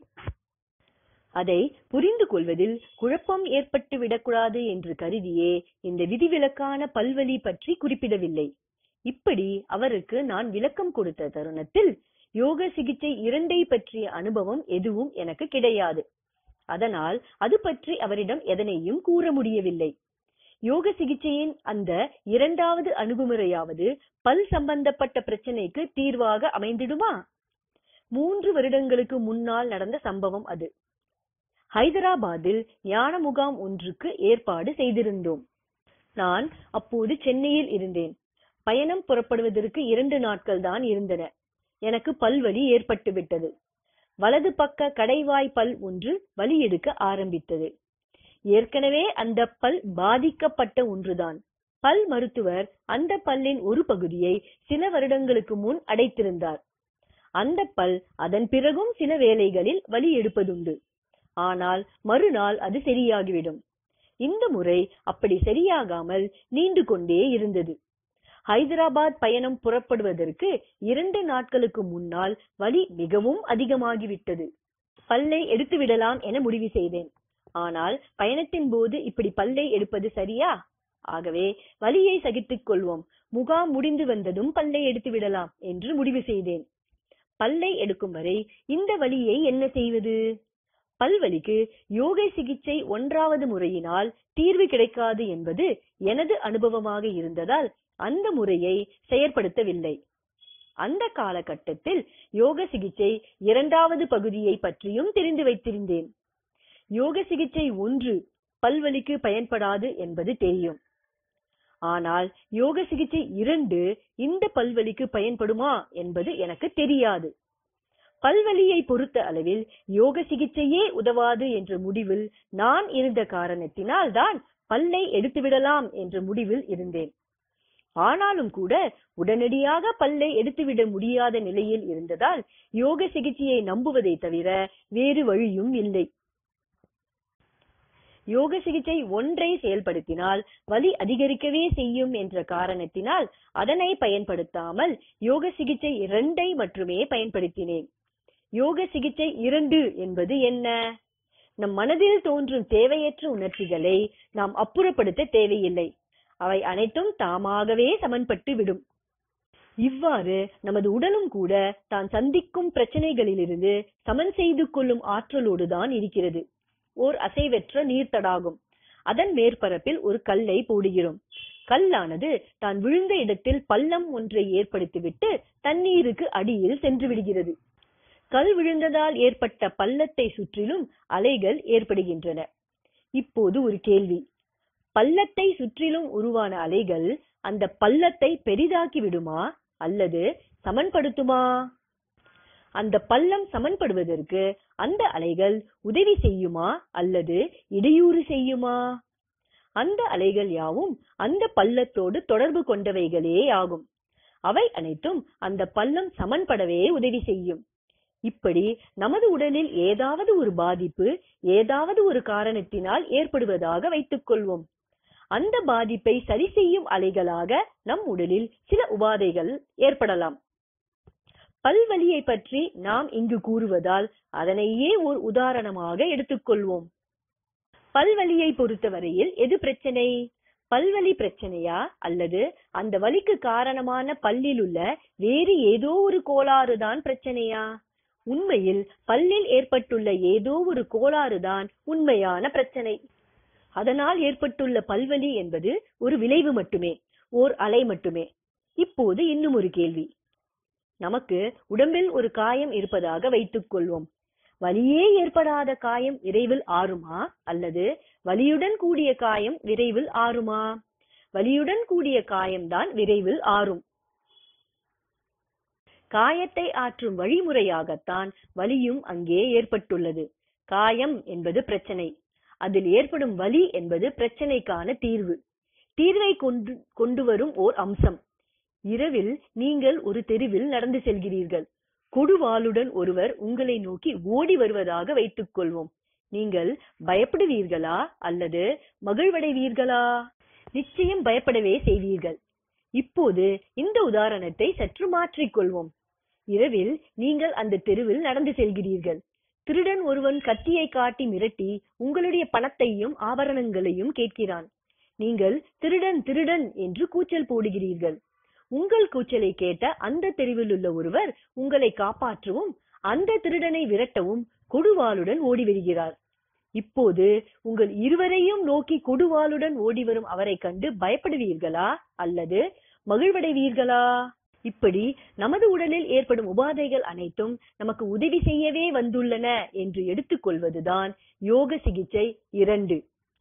அதை புரிந்து கொள்வதில் குழப்பம் ஏற்பட்டு விடக்கூடாது என்று கருதியே இந்த விதிவிலக்கான பல்வலி பற்றி குறிப்பிடவில்லை. இப்படி அவருக்கு நான் விளக்கம் கொடுத்த தருணத்தில் யோக சிகிச்சை இரண்டை பற்றிய அனுபவம் எதுவும் எனக்கு கிடையாது. அதனால் அது பற்றி அவரிடம் எதனையும் கூற முடியவில்லை. யோக சிகிச்சையின் அந்த இரண்டாவது அணுகுமுறையாவது பல் சம்பந்தப்பட்ட பிரச்சனைக்கு தீர்வாக அமைந்திடுமா? மூன்று வருடங்களுக்கு முன்னால் நடந்த சம்பவம் அது. ஹைதராபாத்தில் ஞான முகாம் ஒன்றுக்கு ஏற்பாடு செய்திருந்தோம். நான் அப்போது சென்னையில் இருந்தேன். பயணம் புறப்படுவதற்கு இரண்டு நாட்கள் தான் இருந்தன. எனக்கு பல்வலி ஏற்பட்டு விட்டது. வலது பக்க கடைவாய் பல் ஒன்று வலி எடுக்க ஆரம்பித்தது. ஏற்கனவே அந்த பல் பாதிக்கப்பட்ட ஒன்றுதான். பல் மருத்துவர் அந்த பல்லின் ஒரு பகுதியை சில வருடங்களுக்கு முன் அடைத்திருந்தார். அந்த பல் அதன் பிறகும் சில வேளைகளில் வலி எடுப்பதுண்டு. ஆனால் மறுநாள் அது சரியாகிவிடும். இந்த முறை அப்படி சரியாகாமல் நீண்டு கொண்டே இருந்தது. ஹைதராபாத் பயணம் புறப்படுவதற்கு இரண்டு நாட்களுக்கு முன்னால் வலி மிகவும் அதிகமாகிவிட்டது. பல்லை எடுத்து விடலாம் என முடிவு செய்தேன். ஆனால் பயணத்தின் போது இப்படி பல்லை எடுப்பது சரியா? ஆகவே வலியை சகித்துக் கொள்வோம். முகாம் முடிந்து வந்ததும் பல்லை எடுத்து விடலாம் என்று முடிவு செய்தேன். பல்லை எடுக்கும் வரை இந்த வலியை என்ன செய்வது? பல்வலிக்கு யோகை சிகிச்சை ஒன்றாவது முறையினால் தீர்வு கிடைக்காது என்பது எனது அனுபவமாக இருந்ததால் அந்த முறையை செயற்படுத்தவில்லை. அந்த காலகட்டத்தில் யோக சிகிச்சை இரண்டாவது பகுதியை பற்றியும் தெரிந்து வைத்திருந்தேன். யோக சிகிச்சை ஒன்று பல்வலிக்கு பயன்படாது என்பது தெரியும். ஆனால் யோக சிகிச்சை இரண்டு இந்த பல்வலிக்கு பயன்படுமா என்பது எனக்கு தெரியாது. பல்வலியை பொறுத்த அளவில் யோக சிகிச்சையே உதவாது என்ற முடிவில் நான் இருந்த காரணத்தினால் தான் பல்லை எடுத்துவிடலாம் என்ற முடிவில் இருந்தேன். ஆனாலும் கூட உடனடியாக பல்லை எடுத்துவிட முடியாத நிலையில் இருந்ததால் யோக சிகிச்சையை நம்புவதை தவிர வேறு வழியும் இல்லை. யோக சிகிச்சை ஒன்றை செயல்படுத்தினால் வலி அதிகரிக்கவே செய்யும் என்ற காரணத்தினால் அதனை பயன்படுத்தாமல் யோக சிகிச்சை இரண்டை மட்டுமே பயன்படுத்தினேன். யோக சிகிச்சை இரண்டு என்பது என்ன? நம் மனதில் தோன்றும் தேவையற்ற உணர்ச்சிகளை நாம் அப்புறப்படுத்த தேவையில்லை. அவை அனைத்தும் தாமாகவே சமன்பட்டு விடும். இவ்வாறு நமது உடலும் கூட தான் சந்திக்கும் பிரச்சனைகளிலிருந்து சமன் செய்து கொள்ளும் ஆற்றலோடு தான் இருக்கிறது. ஓர் அசைவற்ற நீர் தடாகம். அதன் மேற்பரப்பில் ஒரு கல்லை போடுகிறோம். கல்லானது தான் விழுந்த இடத்தில் பள்ளம் ஒன்றை ஏற்படுத்திவிட்டு தண்ணீருக்கு அடியில் சென்று விடுகிறது. கல் விழுந்ததால் ஏற்பட்ட பள்ளத்தை சுற்றிலும் அலைகள் ஏற்படுகின்றன. இப்போது ஒரு கேள்வி. பள்ளத்தை சுற்றிலும் உருவான அலைகள் அந்த பள்ளத்தை பெரிதாக்கி விடுமா அல்லது சமன்படுத்துமா? அந்த பள்ளம் சமன்படுவதற்கு அந்த அலைகள் உதவி செய்யுமா அல்லது இடையூறு செய்யுமா? அந்த அலைகள் யாவும் அந்த பள்ளத்தோடு தொடர்பு கொண்டவைகளே ஆகும். அவை அனைத்தும் அந்த பள்ளம் சமன்படவே உதவி செய்யும். இப்படி நமது உடலில் ஏதாவது ஒரு பாதிப்பு ஏதாவது ஒரு காரணத்தினால் ஏற்படுவதாக வைத்துக் கொள்வோம். அந்த பாதிப்பை சரி செய்யும் அலைகளாக நம் உடலில் சில உபாதைகள் ஏற்படலாம். பல்வலியை பற்றி நாம் இங்கு கூறுவதால் அதனையே ஒரு உதாரணமாக எடுத்துக்கொள்வோம். பல்வலியை பொறுத்தவரையில் எது பிரச்சனை? பல்வலி பிரச்சனையா அல்லது அந்த வலிக்கு காரணமான பல்லில் உள்ள வேறு ஏதோ ஒரு கோளாறு தான் பிரச்சனையா? உண்மையில் பல்லில் ஏற்பட்டுள்ள ஏதோ ஒரு கோளாறு தான் உண்மையான பிரச்சனை. அதனால் ஏற்பட்டுள்ள பல்வலி என்பது ஒரு விளைவு மட்டுமே, ஓர் அலை மட்டுமே. இப்போது இன்னும் ஒரு கேள்வி. நமக்கு உடம்பில் ஒரு காயம் இருப்பதாக வைத்துக் கொள்வோம். வலியே ஏற்படாத காயம் விரைவில் ஆறுமா அல்லது வலியுடன் கூடிய காயம் விரைவில் ஆறுமா? வலியுடன் கூடிய காயம்தான் விரைவில் ஆறும். காயத்தை ஆற்றும் வழிமுறையாகத்தான் வலியும் அங்கே ஏற்பட்டுள்ளது. காயம் என்பது பிரச்சனை, அதில் ஏற்படும் வலி என்பது பிரச்சனைக்கான தீர்வு, தீர்வை கொண்டு கொண்டு வரும் ஓர் அம்சம். இரவில் நீங்கள் ஒரு தெருவில் நடந்து செல்கிறீர்கள். கொடுவாளுடன் ஒருவர் உங்களை நோக்கி ஓடி வருவதாக வைத்துக் கொள்வோம். நீங்கள் பயப்படுவீர்களா அல்லது மகிழ்வடைவீர்களா? நிச்சயம் பயப்படவே செய்வீர்கள். இப்போது இந்த உதாரணத்தை சற்று மாற்றிக்கொள்வோம். இரவில் நீங்கள் அந்த தெருவில் நடந்து செல்கிறீர்கள். திருடன் ஒருவன் கத்தியை காட்டி மிரட்டி உங்களுடைய பணத்தையும் ஆபரணங்களையும் கேட்கிறான். நீங்கள் திருடன் திருடன் என்று கூச்சல் போடுகிறீர்கள். உங்கள் கூச்சலை கேட்ட அந்த தெருவில் உள்ள ஒருவர் உங்களை காப்பாற்றவும் அந்த திருடனை விரட்டவும் கொடுவாளுடன் ஓடி வருகிறார். இப்போது உங்கள் இருவரையும் நோக்கி கொடுவாளுடன் ஓடி வரும் அவரை கண்டு பயப்படுவீர்களா அல்லது மகிழ்வடைவீர்களா? இப்படி நமது உடலில் ஏற்படும் உபாதைகள் அனைத்தும் நமக்கு உதவி செய்யவே வந்துள்ளன என்று எடுத்துக்கொள்வதுதான் யோக சிகிச்சை இரண்டு.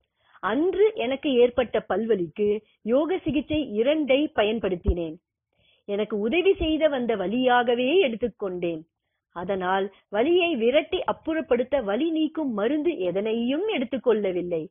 அன்று எனக்கு ஏற்பட்ட பல்வலிக்கு யோக சிகிச்சை இரண்டை பயன்படுத்தினேன். எனக்கு உதவி செய்த வந்த வலியாகவே எடுத்துக்கொண்டேன். அதனால் வலியை விரட்டி அப்புறப்படுத்த வலி நீக்கும் மருந்து எதனையும் எடுத்துக்கொள்ளவில்லை.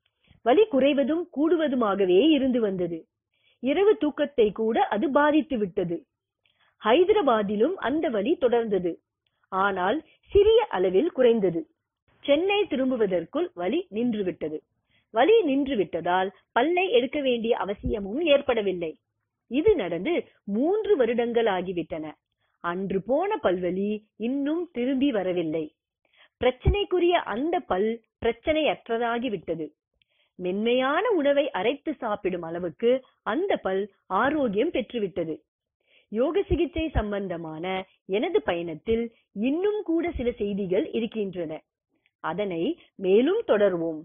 வலி குறைவதும் கூடுவதுமாகவே இருந்து வந்தது. இரவு தூக்கத்தை கூட அது பாதித்து விட்டது. ஹைதராபாத்திலும் அந்த வலி தொடர்ந்தது. ஆனால் சிறிய அளவில் குறைந்தது. சென்னை திரும்புவதற்குள் வலி நின்றுவிட்டது. வலி நின்று விட்டதால் பல்லை எடுக்க வேண்டிய அவசியமும் ஏற்படவில்லை. இது நடந்து மூன்று வருடங்கள் ஆகிவிட்டன. அன்று போன பல்வலி இன்னும் திரும்பி வரவில்லை. பிரச்சனைக்குரிய அந்த பல் பிரச்சனையற்றதாகிவிட்டது. மென்மையான உணவை அரைத்து சாப்பிடும் அளவுக்கு அந்த பல் ஆரோக்கியம் பெற்றுவிட்டது. யோக சிகிச்சை சம்பந்தமான எனது பயணத்தில் இன்னும் கூட சில செய்திகள் இருக்கின்றன. அதனை மேலும் தொடர்வோம்.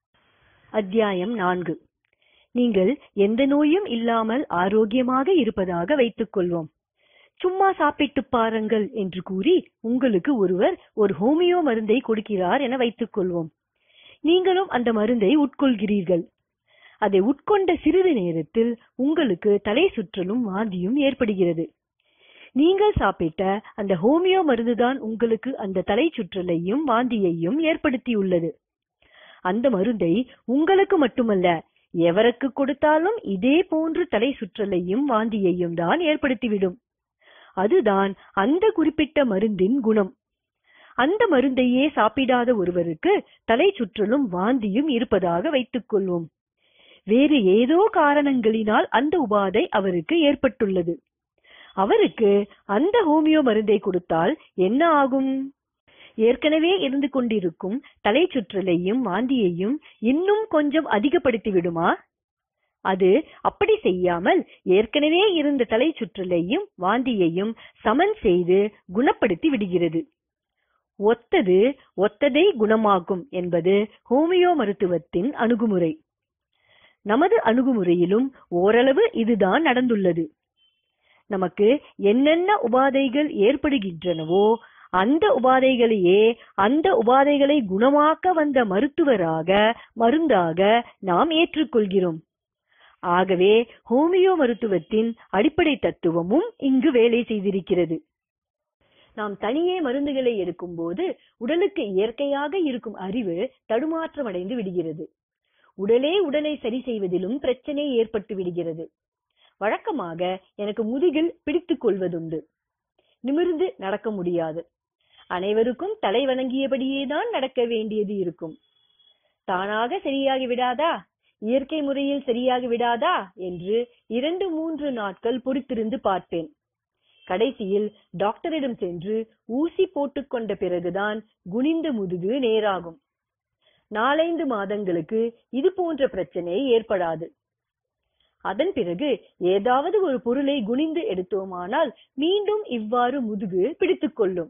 அத்தியாயம் நான்கு. நீங்கள் எந்த நோயும் இல்லாமல் ஆரோக்கியமாக இருப்பதாக வைத்துக் கொள்வோம். சும்மா சாப்பிட்டு பாருங்கள் என்று கூறி உங்களுக்கு ஒருவர் ஒரு ஹோமியோ மருந்தை கொடுக்கிறார் என வைத்துக் கொள்வோம். நீங்களும் அந்த மருந்தை உட்கொள்கிறீர்கள். அதை உட்கொண்ட சிறிது நேரத்தில் உங்களுக்கு தலை சுற்றலும் வாந்தியும் ஏற்படுகிறது. நீங்கள் சாப்பிட்ட அந்த ஹோமியோ மருந்துதான் உங்களுக்கு அந்த தலை சுற்றலையும் வாந்தியையும் ஏற்படுத்தியுள்ளது. அந்த மருந்தை உங்களுக்கு மட்டுமல்ல, எவருக்கு கொடுத்தாலும் இதே போன்று தலை சுற்றலையும் வாந்தியையும் தான் ஏற்படுத்திவிடும். அதுதான் அந்த குறிப்பிட்ட மருந்தின் குணம். அந்த மருந்தையே சாப்பிடாத ஒருவருக்கு தலை சுற்றலும் வாந்தியும் இருப்பதாக வைத்துக் கொள்வோம். வேறு ஏதோ காரணங்களினால் அந்த உபாதை அவருக்கு ஏற்பட்டுள்ளது. அவருக்கு அந்த ஹோமியோ மருந்தை கொடுத்தால் என்ன ஆகும்? ஏற்கனவே இருந்து கொண்டிருக்கும் தலை சுற்றலையும் வாந்தியையும் இன்னும் கொஞ்சம் அதிகப்படுத்தி விடுமா? அது அப்படி செய்யாமல் ஏற்கனவே இருந்த தலை சுற்றலையும் வாந்தியையும் சமன் செய்து குணப்படுத்தி விடுகிறது. ஒத்தது ஒத்ததை குணமாக்கும் என்பது ஹோமியோ மருத்துவத்தின் அணுகுமுறை. நமது அணுகுமுறையிலும் ஓரளவு இதுதான் நடந்துள்ளது. நமக்கு என்னென்ன உபாதைகள் ஏற்படுகின்றனவோ அந்த உபாதைகளையே அந்த உபாதைகளை குணமாக்க வந்த மருத்துவராக மருந்தாக நாம் ஏற்றுக்கொள்கிறோம். ஆகவே ஹோமியோ மருத்துவத்தின் அடிப்படை தத்துவமும் இங்கு வேலை செய்திருக்கிறது. நாம் தனியே மருந்துகளை எடுக்கும் போது உடலுக்கு இயற்கையாக இருக்கும் அறிவு தடுமாற்றமடைந்து விடுகிறது. உடலே உடலை சரி செய்வதிலும் பிரச்சனை ஏற்பட்டு விடுகிறது. வழக்கமாக எனக்கு முதுகில் பிடித்துக் கொள்வதுண்டு. நிமிர்ந்து நடக்க முடியாது. அனைவருக்கும் தலை வணங்கியபடியேதான் நடக்க வேண்டியது இருக்கும். தானாக சரியாகி விடாதா, இயற்கை முறையில் சரியாகி விடாதா என்று இரண்டு மூன்று நாட்கள் பொறுத்திருந்து பார்ப்பேன். கடைசியில் டாக்டரிடம் சென்று ஊசி போட்டுக் கொண்ட பிறகுதான் குனிந்த முதுகு நேராகும். நாலைந்து மாதங்களுக்கு இது போன்ற பிரச்சனை ஏற்படாது. அதன் பிறகு ஏதாவது ஒரு பொருளை குனிந்து எடுத்தோமானால் மீண்டும் இவ்வாறு முதுகு பிடித்துக் கொள்ளும்.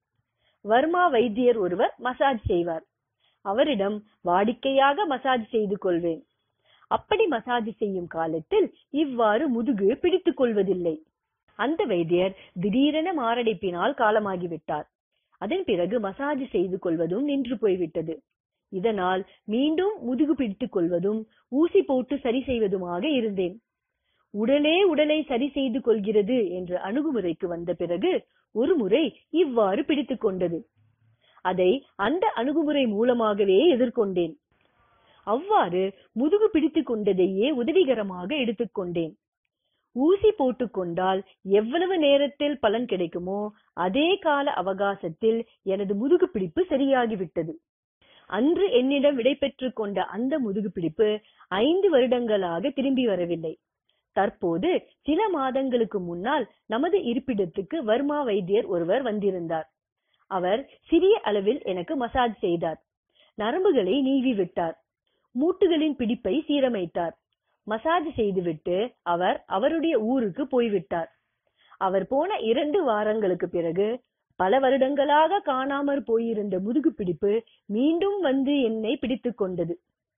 வர்மா வைத்தியர் ஒருவர் மசாஜ் செய்வார். அவரிடம் வாடிக்கையாக மசாஜ் செய்து கொள்வேன். அப்படி மசாஜ் செய்யும் காலத்தில் இவ்வாறு முதுகு பிடித்துக் கொள்வதில்லை. அந்த வைத்தியர் திடீரென மாரடைப்பினால் காலமாகிவிட்டார். அதன் பிறகு மசாஜ் செய்து கொள்வதும் நின்று போய்விட்டது. இதனால் மீண்டும் முதுகு பிடித்துக் கொள்வதும் ஊசி போட்டு சரி செய்வதுமாக இருந்தேன். உடலே உடலை சரி செய்து கொள்கிறது என்ற அணுகுமுறைக்கு வந்த பிறகு ஒரு முறை இவ்வாறு பிடித்துக் கொண்டது. அதை அந்த அணுகுமுறை மூலமாகவே எதிர்கொண்டேன். அவ்வாறு முதுகு பிடித்துக் கொண்டதையே உதவிகரமாக எடுத்துக்கொண்டேன். ஊசி போட்டுக் கொண்டால் எவ்வளவு நேரத்தில் பலன் கிடைக்குமோ அதே கால அவகாசத்தில் எனது முதுகு பிடிப்பு சரியாகிவிட்டது. அன்று என்னிடம் விடை பெற்றுக் கொண்ட அந்த முதுகு பிடிப்பு ஐந்து வருடங்களாக திரும்பி வரவில்லை. தற்போது சில மாதங்களுக்கு முன்னால் நமது இருப்பிடத்துக்கு வர்மா வைத்தியர் ஒருவர் வந்திருந்தார். அவர் சிறிய அளவில் எனக்கு மசாஜ் செய்தார். நரம்புகளை நீவி விட்டார். மூட்டுகளின் பிடிப்பை சீரமைத்தார். மசாஜ் செய்துவிட்டு அவர் அவருடைய ஊருக்கு போய்விட்டார். அவர் போன இரண்டு வாரங்களுக்கு பிறகு பல வருடங்களாக காணாமற் போயிருந்த முதுகு பிடிப்பு மீண்டும் வந்து என்னை பிடித்துக் கொண்டது.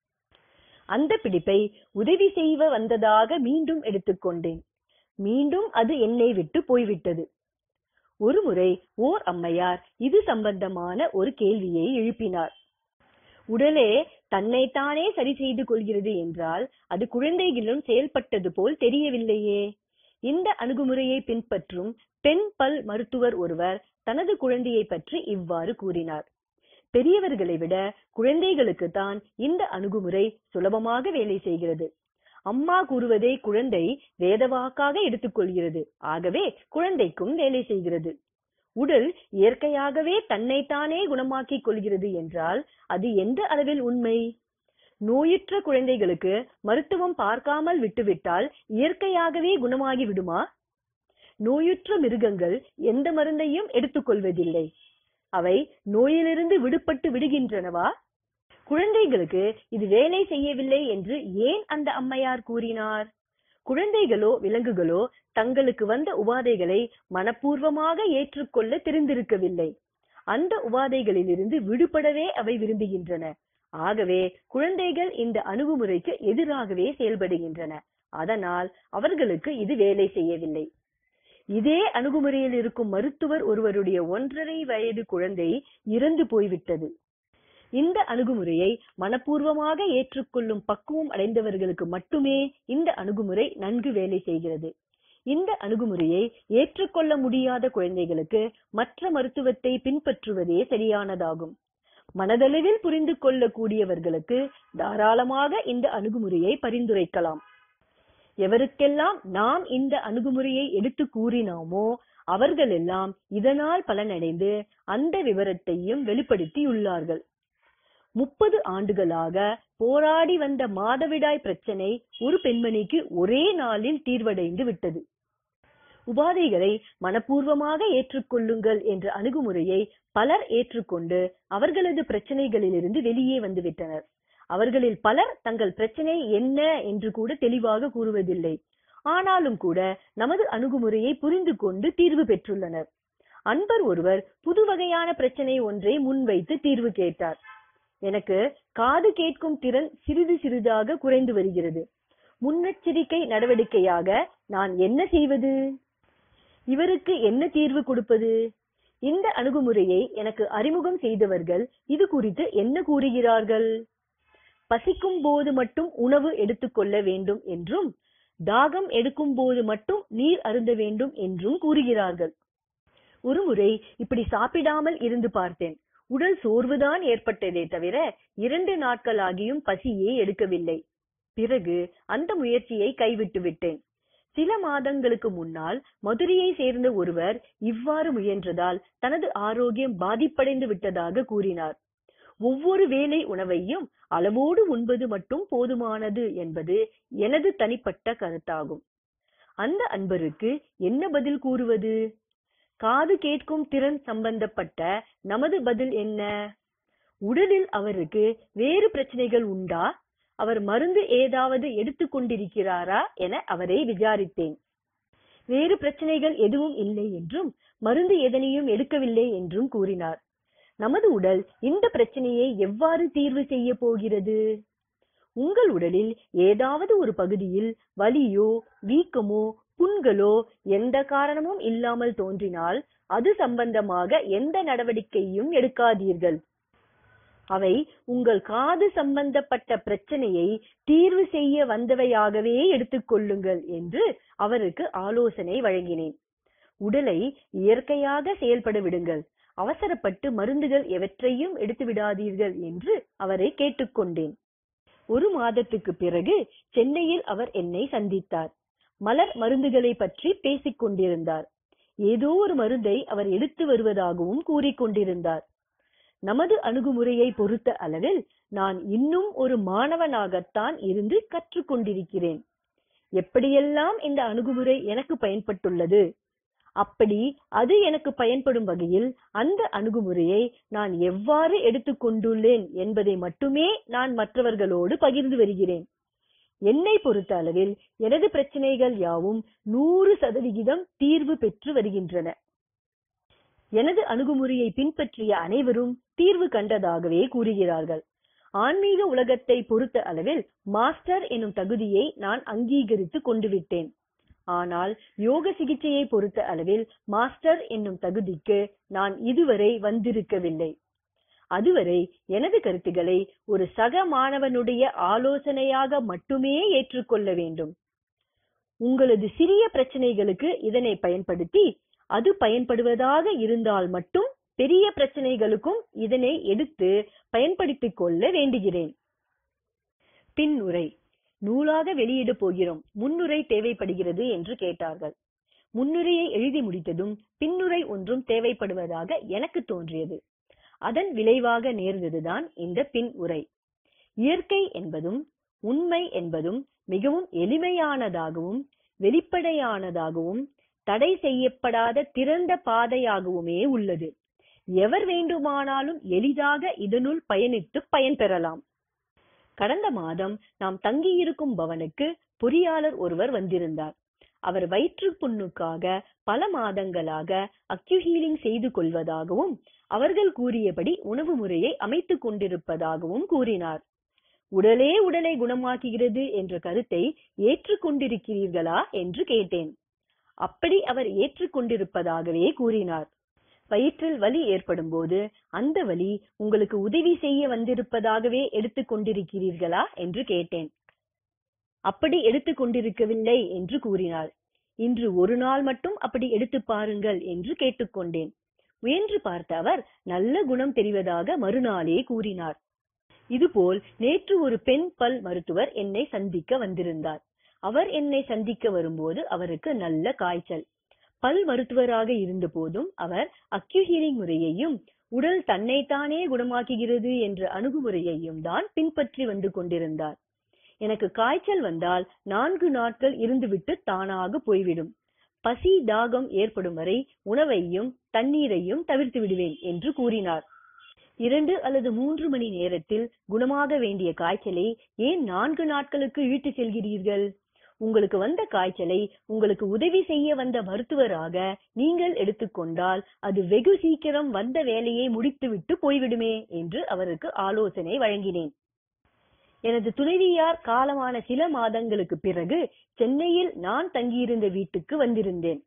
அந்த பிடிப்பை உதவி செய்வ வந்ததாக மீண்டும் எடுத்துக்கொண்டேன். மீண்டும் அது என்னை விட்டு போய்விட்டது. ஒருமுறை ஓர் அம்மையார் இது சம்பந்தமான ஒரு கேள்வியை எழுப்பினார். உடலே தன்னைத்தானே சரி செய்து கொள்கிறது என்றால் அது குழந்தைகளிலும் செயல்பட்டது போல் தெரியவில்லையே. இந்த அணுகுமுறையை பின்பற்றும் பெண் பல் மருத்துவர் ஒருவர் தனது குழந்தையை பற்றி இவ்வாறு கூறினார். பெரியவர்களை விட குழந்தைகளுக்கு தான் இந்த அணுகுமுறை சுலபமாக வேலை செய்கிறது. அம்மா கூறுவதை குழந்தை வேதவாக்காக எடுத்துக்கொள்கிறது. ஆகவே குழந்தைக்கும் வேலை செய்கிறது. உடல் இயற்கையாகவே தன்னைத்தானே குணமாக்கிக் கொள்கிறது என்றால் அது எந்த அளவில் உண்மை? நோயுற்ற குழந்தைகளுக்கு மருத்துவம் பார்க்காமல் விட்டுவிட்டால் இயற்கையாகவே குணமாகி விடுமா? நோயுற்ற மிருகங்கள் எந்த மருந்தையும் எடுத்துக்கொள்வதில்லை. அவை நோயிலிருந்து விடுபட்டு விடுகின்றனவா? குழந்தைகளுக்கு இது வேலை செய்யவில்லை என்று ஏன் அந்த அம்மையார் கூறினார்? குழந்தைகளோ விலங்குகளோ தங்களுக்கு வந்த உபாதைகளை மனப்பூர்வமாக ஏற்றுக்கொள்ள தெரிந்திருக்கவில்லை. அந்த உபாதைகளிலிருந்து விடுபடவே அவை விரும்புகின்றன. ஆகவே குழந்தைகள் இந்த அணுகுமுறைக்கு எதிராகவே செயல்படுகின்றன. அதனால் அவர்களுக்கு இது வேலை செய்யவில்லை. இதே அணுகுமுறையில் இருக்கும் மருத்துவர் ஒருவருடைய ஒன்றரை வயது குழந்தை இறந்து போய்விட்டது. இந்த அணுகுமுறையை மனப்பூர்வமாக ஏற்றுக்கொள்ளும் பக்குவம் அடைந்தவர்களுக்கு மட்டுமே இந்த அணுகுமுறை நன்கு வேலை செய்கிறது. இந்த அணுகுமுறையை ஏற்றுக்கொள்ள முடியாத குழந்தைகளுக்கு மற்ற மருத்துவத்தை பின்பற்றுவதே சரியானதாகும். மனதளவில் புரிந்து கொள்ளக்கூடியவர்களுக்கு தாராளமாக இந்த அணுகுமுறையை பரிந்துரைக்கலாம். எவருக்கெல்லாம் நாம் இந்த அணுகுமுறையை எடுத்து கூறினோமோ அவர்கள் எல்லாம் இதனால் பலனடைந்து அந்த விவரத்தையும் வெளிப்படுத்தியுள்ளார்கள். முப்பது ஆண்டுகளாக போராடி வந்த மாதவிடாய் பிரச்சனை ஒரு பெண்மணிக்கு ஒரே நாளில் தீர்வடைந்து விட்டது. உபாதைகளை மனப்பூர்வமாக ஏற்றுக்கொள்ளுங்கள் என்ற அணுகுமுறையை பலர் ஏற்றுக்கொண்டு அவர்களது பிரச்சனைகளிலிருந்து வெளியே வந்துவிட்டனர். அவர்களில் பலர் தங்கள் பிரச்சனை என்ன என்று கூட தெளிவாக கூறுவதில்லை. ஆனாலும் கூட நமது அணுகுமுறையை புரிந்து கொண்டு தீர்வு பெற்றுள்ளனர். அன்பர் ஒருவர் புது வகையான பிரச்சனை ஒன்றை முன்வைத்து தீர்வு கேட்டார். எனக்கு காது கேட்கும் திறன் சிறிது சிறிதாக குறைந்து வருகிறது. முன்னெச்சரிக்கை நடவடிக்கையாக நான் என்ன செய்வது? இவருக்கு என்ன தீர்வு கொடுப்பது? இந்த அணுகுமுறையை எனக்கு அறிமுகம் செய்தவர்கள் இது குறித்து என்ன கூறுகிறார்கள்? பசிக்கும் போது மட்டும் உணவு எடுத்துக்கொள்ள வேண்டும் என்றும், தாகம் எடுக்கும் போது மட்டும் நீர் அருந்த வேண்டும் என்றும் கூறுகிறார்கள். ஒருமுறை இப்படி சாப்பிடாமல் இருந்து பார்த்தேன். உடல் சோர்வுதான் ஏற்பட்டதே தவிர இரண்டு நாட்கள் ஆகியும் பசியே எடுக்கவில்லை. பிறகு அந்த முயற்சியை கைவிட்டு விட்டேன். சில மாதங்களுக்கு முன்னால் மதுரையை சேர்ந்த ஒருவர் இவ்வாறு முயன்றதால் தனது ஆரோக்கியம் பாதிப்படைந்து விட்டதாக கூறினார். ஒவ்வொரு வேளை உணவையும் அளவோடு உண்பது மட்டும் போதுமானது என்பது எனது தனிப்பட்ட கருத்தாகும். அந்த அன்பருக்கு என்ன பதில் கூறுவது? காது கேட்கும் திறன் சம்பந்தப்பட்ட நமது பதில் என்ன? உடலில் அவருக்கு வேறு பிரச்சனைகள் உண்டா? அவர் மருந்து ஏதாவது எடுத்துக் கொண்டிருக்கிறாரா என அவரை விசாரித்தேன். வேறு பிரச்சனைகள் எதுவும் இல்லை என்றும் மருந்து எதனையும் எடுக்கவில்லை என்றும் கூறினார். நமது உடல் இந்த பிரச்சனையை எவ்வாறு தீர்வு செய்ய போகிறது? உங்கள் உடலில் ஏதாவது ஒரு பகுதியில் வலியோ வீக்கமோ புண்களோ எந்த காரணமும் இல்லாமல் தோன்றினால் அது சம்பந்தமாக எந்த நடவடிக்கையும் எடுக்காதீர்கள். அவை உங்கள் காது சம்பந்தப்பட்ட பிரச்சனையை தீர்வு செய்ய வந்தவையாகவே எடுத்துக்கொள்ளுங்கள் என்று அவருக்கு ஆலோசனை வழங்கினேன். உடலை இயற்கையாக செயல்பட விடுங்கள். அவசரப்பட்டு மருந்துகள் எவற்றையும் எடுத்து விடாதீர்கள் என்று அவரை கேட்டுக்கொண்டேன். ஒரு மாதத்துக்கு பிறகு சென்னையில் அவர் என்னை சந்தித்தார். மலர் மருந்துகளை பற்றி பேசிக் கொண்டிருந்தார். ஏதோ ஒரு மருந்தை அவர் எடுத்து வருவதாகவும் கூறிக்கொண்டிருந்தார். நமது அணுகுமுறையை பொறுத்த அளவில் நான் இன்னும் ஒரு மாணவனாகத்தான் இருந்து கற்றுக்கொண்டிருக்கிறேன். எப்படியெல்லாம் இந்த அணுகுமுறை எனக்கு பயன்பட்டுள்ளது, அப்படி அது எனக்கு பயன்படும் வகையில் அந்த அணுகுமுறையை நான் எவ்வாறு எடுத்துக் கொண்டுள்ளேன் என்பதை மட்டுமே நான் மற்றவர்களோடு பகிர்ந்து வருகிறேன். என்னை பொறுத்த அளவில் எனது பிரச்சனைகள் யாவும் நூறு சதவிகிதம் தீர்வு பெற்று வருகின்றன. எனது அணுகுமுறையை பின்பற்றிய அனைவரும் தீர்வு கண்டதாகவே கூறுகிறார்கள். ஆன்மீக உலகத்தை பொறுத்த அளவில் மாஸ்டர் எனும் தகுதியை நான் அங்கீகரித்து கொண்டு விட்டேன். ஆனால் யோக சிகிச்சையை பொறுத்த அளவில் மாஸ்டர் என்னும் தகுதிக்கு நான் இதுவரை வந்திருக்கவில்லை. அதுவரை எனது கருத்துக்களை ஒரு சக மாணவனுடைய ஆலோசனையாக மட்டுமே ஏற்றுக்கொள்ள வேண்டும். உங்களது சிறிய பிரச்சனைகளுக்கு இதனை பயன்படுத்தி அது பயன்படுவதாக இருந்தால் மட்டும் பெரிய பிரச்சனைகளுக்கும் இதனை எடுத்து பயன்படுத்திக் கொள்ள வேண்டுகிறேன். பின்னுரை. நூலாக வெளியிட போகிறோம், முன்னுரை தேவைப்படுகிறது என்று கேட்டார்கள். முன்னுரையை எழுதி முடித்ததும் பின்னுரை ஒன்றும் தேவைப்படுவதாக எனக்கு தோன்றியது. அதன் விளைவாக நேர்ந்ததுதான் இந்த பின் உரை. இயற்கை என்பதும் உண்மை என்பதும் மிகவும் எளிமையானதாகவும் வெளிப்படையானதாகவும் தடை செய்யப்படாத திறந்த பாதையாகவுமே உள்ளது. எவர் வேண்டுமானாலும் எளிதாக இதனுள் பயணித்து பயன்பெறலாம். கடந்த மாதம் நாம் தங்கியிருக்கும் பவனுக்கு பொறியாளர் ஒருவர் வந்திருந்தார். அவர் வயிற்று புண்ணுக்காக பல மாதங்களாக அக்யூஹீலிங் செய்து கொள்வதாகவும் அவர்கள் கூறியபடி உணவு முறையை அமைத்துக் கொண்டிருப்பதாகவும் கூறினார். உடலே உடலை குணமாக்குகிறது என்ற கருத்தை ஏற்றுக்கொண்டிருக்கிறீர்களா என்று கேட்டேன். அப்படி அவர் ஏற்றுக்கொண்டிருப்பதாகவே கூறினார். வயிற்றில் வலி ஏற்படும் போது அந்த வலி உங்களுக்கு உதவி செய்ய வந்திருப்பதாகவே எடுத்துக் கொண்டிருக்கிறீர்களா என்று கேட்டேன். அப்படி எடுத்துக் கொண்டிருக்கவில்லை என்று கூறினார். இன்று ஒரு நாள் மட்டும் அப்படி எடுத்து பாருங்கள் என்று கேட்டுக்கொண்டேன். முயன்று பார்த்த அவர் நல்ல குணம் தெரிவதாக மறுநாளே கூறினார். இதுபோல் நேற்று ஒரு பெண் பல் மருத்துவர் என்னை சந்திக்க வந்திருந்தார். அவர் என்னை சந்திக்க வரும்போது அவருக்கு நல்ல காய்ச்சல். பல் மருத்துவராக இருந்த போதும் அவர் அக்யூஹீரிங் முறையையும் உடல் தன்னைத்தானே குணமாக்குகிறது என்ற அணுகுமுறையையும் தான் பின்பற்றி வந்து கொண்டிருந்தார். எனக்கு காய்ச்சல் வந்தால் நான்கு நாட்கள் இருந்துவிட்டு தானாக போய்விடும். பசி தாகம் ஏற்படும் வரை உணவையும் தண்ணீரையும் தவிர்த்து விடுவேன் என்று கூறினார். இரண்டு அல்லது மூன்று மணி நேரத்தில் குணமாக வேண்டிய காய்ச்சலை ஏன் நான்கு நாட்களுக்கு இழுத்து செல்கிறீர்கள்? உங்களுக்கு வந்த காய்ச்சலை உங்களுக்கு உதவி செய்ய வந்த மருத்துவராக நீங்கள் எடுத்துக்கொண்டால் அது வெகு சீக்கிரம் வந்த வேலையை முடித்துவிட்டு போய்விடுமே என்று அவருக்கு ஆலோசனை வழங்கினேன். எனது துணைவியார் காலமான சில மாதங்களுக்கு பிறகு சென்னையில் நான் தங்கியிருந்த வீட்டுக்கு வந்திருந்தேன்.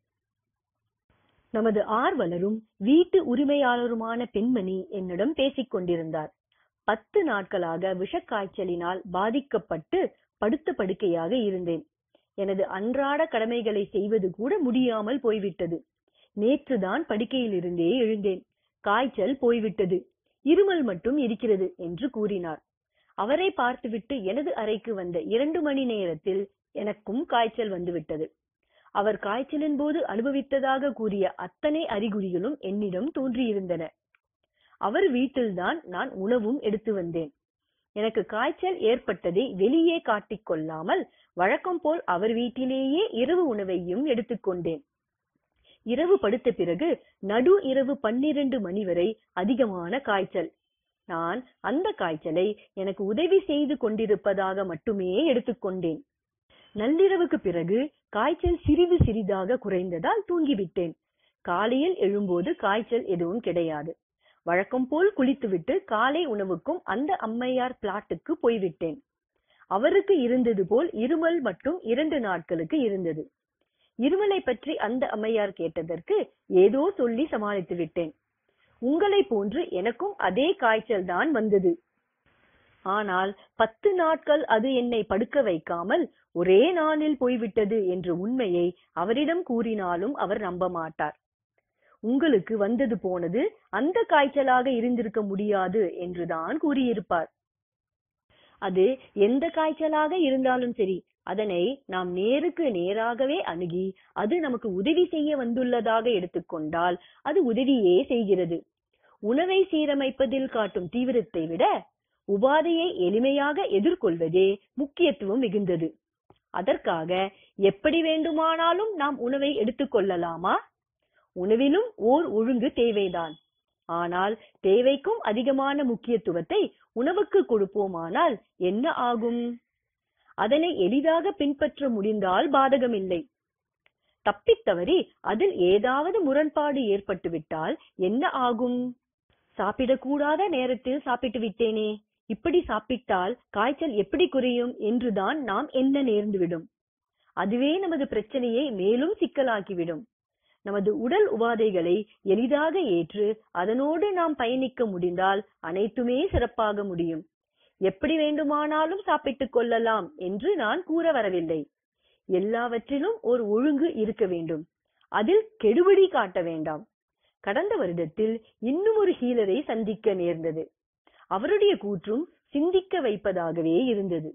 நமது ஆர்வலரும் வீட்டு உரிமையாளருமான பெண்மணி என்னிடம் பேசிக் கொண்டிருந்தார். பத்து நாட்களாக விஷக்காய்ச்சலினால் பாதிக்கப்பட்டு படுத்த படுக்கையாக இருந்தேன். எனது அன்றாட கடமைகளை செய்வது கூட முடியாமல் போய்விட்டது. நேற்றுதான் படுக்கையில் இருந்தே எழுந்தேன். காய்ச்சல் போய்விட்டது, இருமல் மட்டும் இருக்கிறது என்று கூறினார். அவரை பார்த்துவிட்டு எனது அறைக்கு வந்த இரண்டு மணி நேரத்தில் எனக்கும் காய்ச்சல் வந்துவிட்டது. அவர் காய்ச்சலின் போது அனுபவித்ததாக கூறிய அத்தனை அறிகுறிகளும் என்னிடம் தோன்றியிருந்தன. அவர் வீட்டில்தான் நான் உணவும் எடுத்து வந்தேன். எனக்கு காய்ச்சல் ஏற்பட்டதை வெளியே காட்டிக் கொள்ளாமல் வழக்கம் போல் அவர் வீட்டிலேயே இரவு உணவையும் எடுத்துக்கொண்டேன். இரவு படுத்த பிறகு நடு இரவு பன்னிரண்டு மணி வரை அதிகமான காய்ச்சல். நான் அந்த காய்ச்சலை எனக்கு உதவி செய்து கொண்டிருப்பதாக மட்டுமே எடுத்துக்கொண்டேன். நள்ளிரவுக்கு பிறகு காய்ச்சல் சிறிது சிறிதாக குறைந்ததால் தூங்கிவிட்டேன். காலையில் எழும்போது காய்ச்சல் எதுவும் கிடையாது. வழக்கம் போல் குளித்துவிட்டு காலை உணவுக்கும் அந்த அம்மையார் பிளாட்டுக்கு போய்விட்டேன். அவருக்கு இருந்தது போல் இருமல் மட்டும் இரண்டு நாட்களுக்கு இருந்தது. இருமலை பற்றி அந்த அம்மையார் கேட்டதற்கு ஏதோ சொல்லி சமாளித்து விட்டேன். உங்களை போன்று எனக்கும் அதே காய்ச்சல் தான் வந்தது. ஆனால் பத்து நாட்கள் அது என்னை படுக்க வைக்காமல் ஒரே நாளில் போய்விட்டது என்ற உண்மையை அவரிடம் கூறினாலும் அவர் நம்ப மாட்டார். உங்களுக்கு வந்தது போனது அந்த காய்ச்சலாக இருந்திருக்க முடியாது என்றுதான் கூறியிருப்பார். அது எந்த காய்ச்சலாக இருந்தாலும் சரி, அதனை நாம் நேருக்கு நேராகவே அணுகி அது நமக்கு உதவி செய்ய வந்துள்ளதாக எடுத்துக்கொண்டால் அது உதவியே செய்கிறது. உணவை சீரமைப்பதில் காட்டும் தீவிரத்தை விட உபாதையை எளிமையாக எதிர்கொள்வதே முக்கியத்துவம் மிகுந்தது. அதற்காக எப்படி வேண்டுமானாலும் நாம் உணவை எடுத்துக் கொள்ளலாமா? உணவிலும் ஓர் ஒழுங்கு தேவைதான். ஆனால் தேவைக்கும் அதிகமான முக்கியத்துவத்தை உணவுக்கு கொடுப்போமானால் என்ன ஆகும்? அதனை எளிதாக பின்பற்ற முடிந்தால் பாதகமில்லை. தப்பித்தவறி அதில் ஏதாவது முரண்பாடு ஏற்பட்டு விட்டால் என்ன ஆகும்? சாப்பிடக்கூடாத நேரத்தில் சாப்பிட்டு விட்டேனே, இப்படி சாப்பிட்டால் காய்ச்சல் எப்படி குறையும் என்றுதான் நாம் எண்ண நேர்ந்துவிடும். அதுவே நமது பிரச்சனையை மேலும் சிக்கலாக்கிவிடும். நமது உடல் உபாதைகளை எளிதாக ஏற்று அதனோடு நாம் பயணிக்க முடிந்தால் அனைத்துமே சிறப்பாக முடியும். எப்படி வேண்டுமானாலும் சாப்பிட்டுக் கொள்ளலாம் என்று நான் கூற வரவில்லை. எல்லாவற்றிலும் ஒரு ஒழுங்கு இருக்க வேண்டும். அதில் கெடுபிடி காட்ட வேண்டாம். கடந்த வருடத்தில் இன்னும் ஒரு ஹீலரை சந்திக்க நேர்ந்தது. அவருடைய கூற்றும் சிந்திக்க வைப்பதாகவே இருந்தது.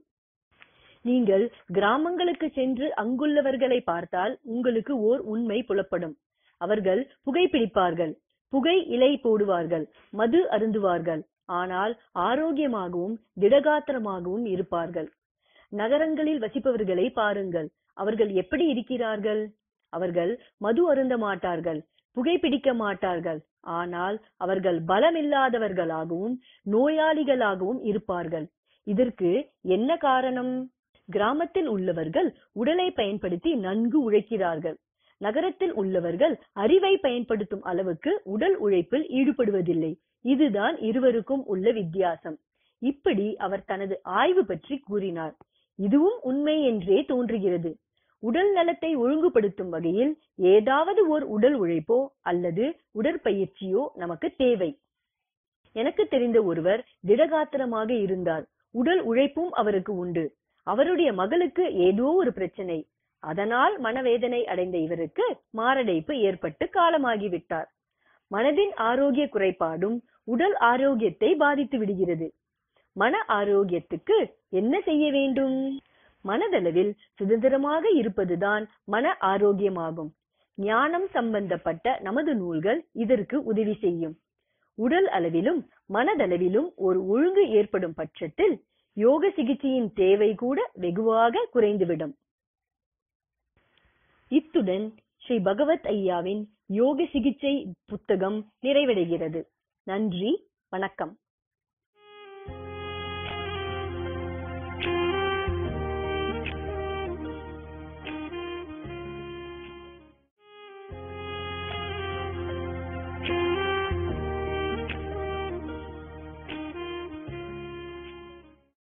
நீங்கள் கிராமங்களுக்கு சென்று அங்குள்ளவர்களை பார்த்தால் உங்களுக்கு ஓர் உண்மை புலப்படும். அவர்கள் புகைப்பிடிப்பார்கள், புகை இலை போடுவார்கள், மது அருந்துவார்கள். ஆனால் ஆரோக்கியமாகவும் திடகாத்திரமாகவும் இருப்பார்கள். நகரங்களில் வசிப்பவர்களை பாருங்கள். அவர்கள் எப்படி இருக்கிறார்கள்? அவர்கள் மது அருந்த மாட்டார்கள், புகைப்பிடிக்க மாட்டார்கள். ஆனால் அவர்கள் பலமில்லாதவர்களாகவும் நோயாளிகளாகவும் இருப்பார்கள். இதற்கு என்ன காரணம்? கிராமத்தில் உள்ளவர்கள் உடலை பயன்படுத்தி நன்கு உழைக்கிறார்கள். நகரத்தில் உள்ளவர்கள் அறிவை பயன்படுத்தும் அளவுக்கு உடல் உழைப்பில் ஈடுபடுவதில்லை. இதுதான் இருவருக்கும் உள்ள வித்தியாசம். இப்படி அவர் தனது ஆய்வு பற்றி கூறினார். இதுவும் உண்மை என்றே தோன்றுகிறது. உடல் நலத்தை ஒழுங்குபடுத்தும் வகையில் ஏதாவது ஒரு உடல் உழைப்போ அல்லது உடற்பயிற்சியோ நமக்கு தேவை. எனக்கு தெரிந்த ஒருவர் திடகாத்திரமாக இருந்தார். உடல் உழைப்பும் அவருக்கு உண்டு. அவருடைய மகளுக்கு ஏதோ ஒரு பிரச்சனை. அதனால் மனவேதனை அடைந்த இவருக்கு மாரடைப்பு ஏற்பட்டு காலமாகிவிட்டார். மனதின் ஆரோக்கிய குறைபாடும் உடல் ஆரோக்கியத்தை பாதித்து விடுகிறது. மன ஆரோக்கியத்துக்கு என்ன செய்ய வேண்டும்? மனதளவில் சுதந்திரமாக இருப்பதுதான் மன ஆரோக்கியமாகும். ஞானம் சம்பந்தப்பட்ட நமது நூல்கள் இதற்கு உதவி செய்யும். உடல் அளவிலும் மனதளவிலும் ஒரு ஒழுங்கு ஏற்படும் பட்சத்தில் யோக சிகிச்சையின் தேவை கூட வெகுவாக குறைந்துவிடும். இத்துடன் ஸ்ரீ பகவத் ஐயாவின் யோக சிகிச்சை புத்தகம் நிறைவடைகிறது. நன்றி, வணக்கம்.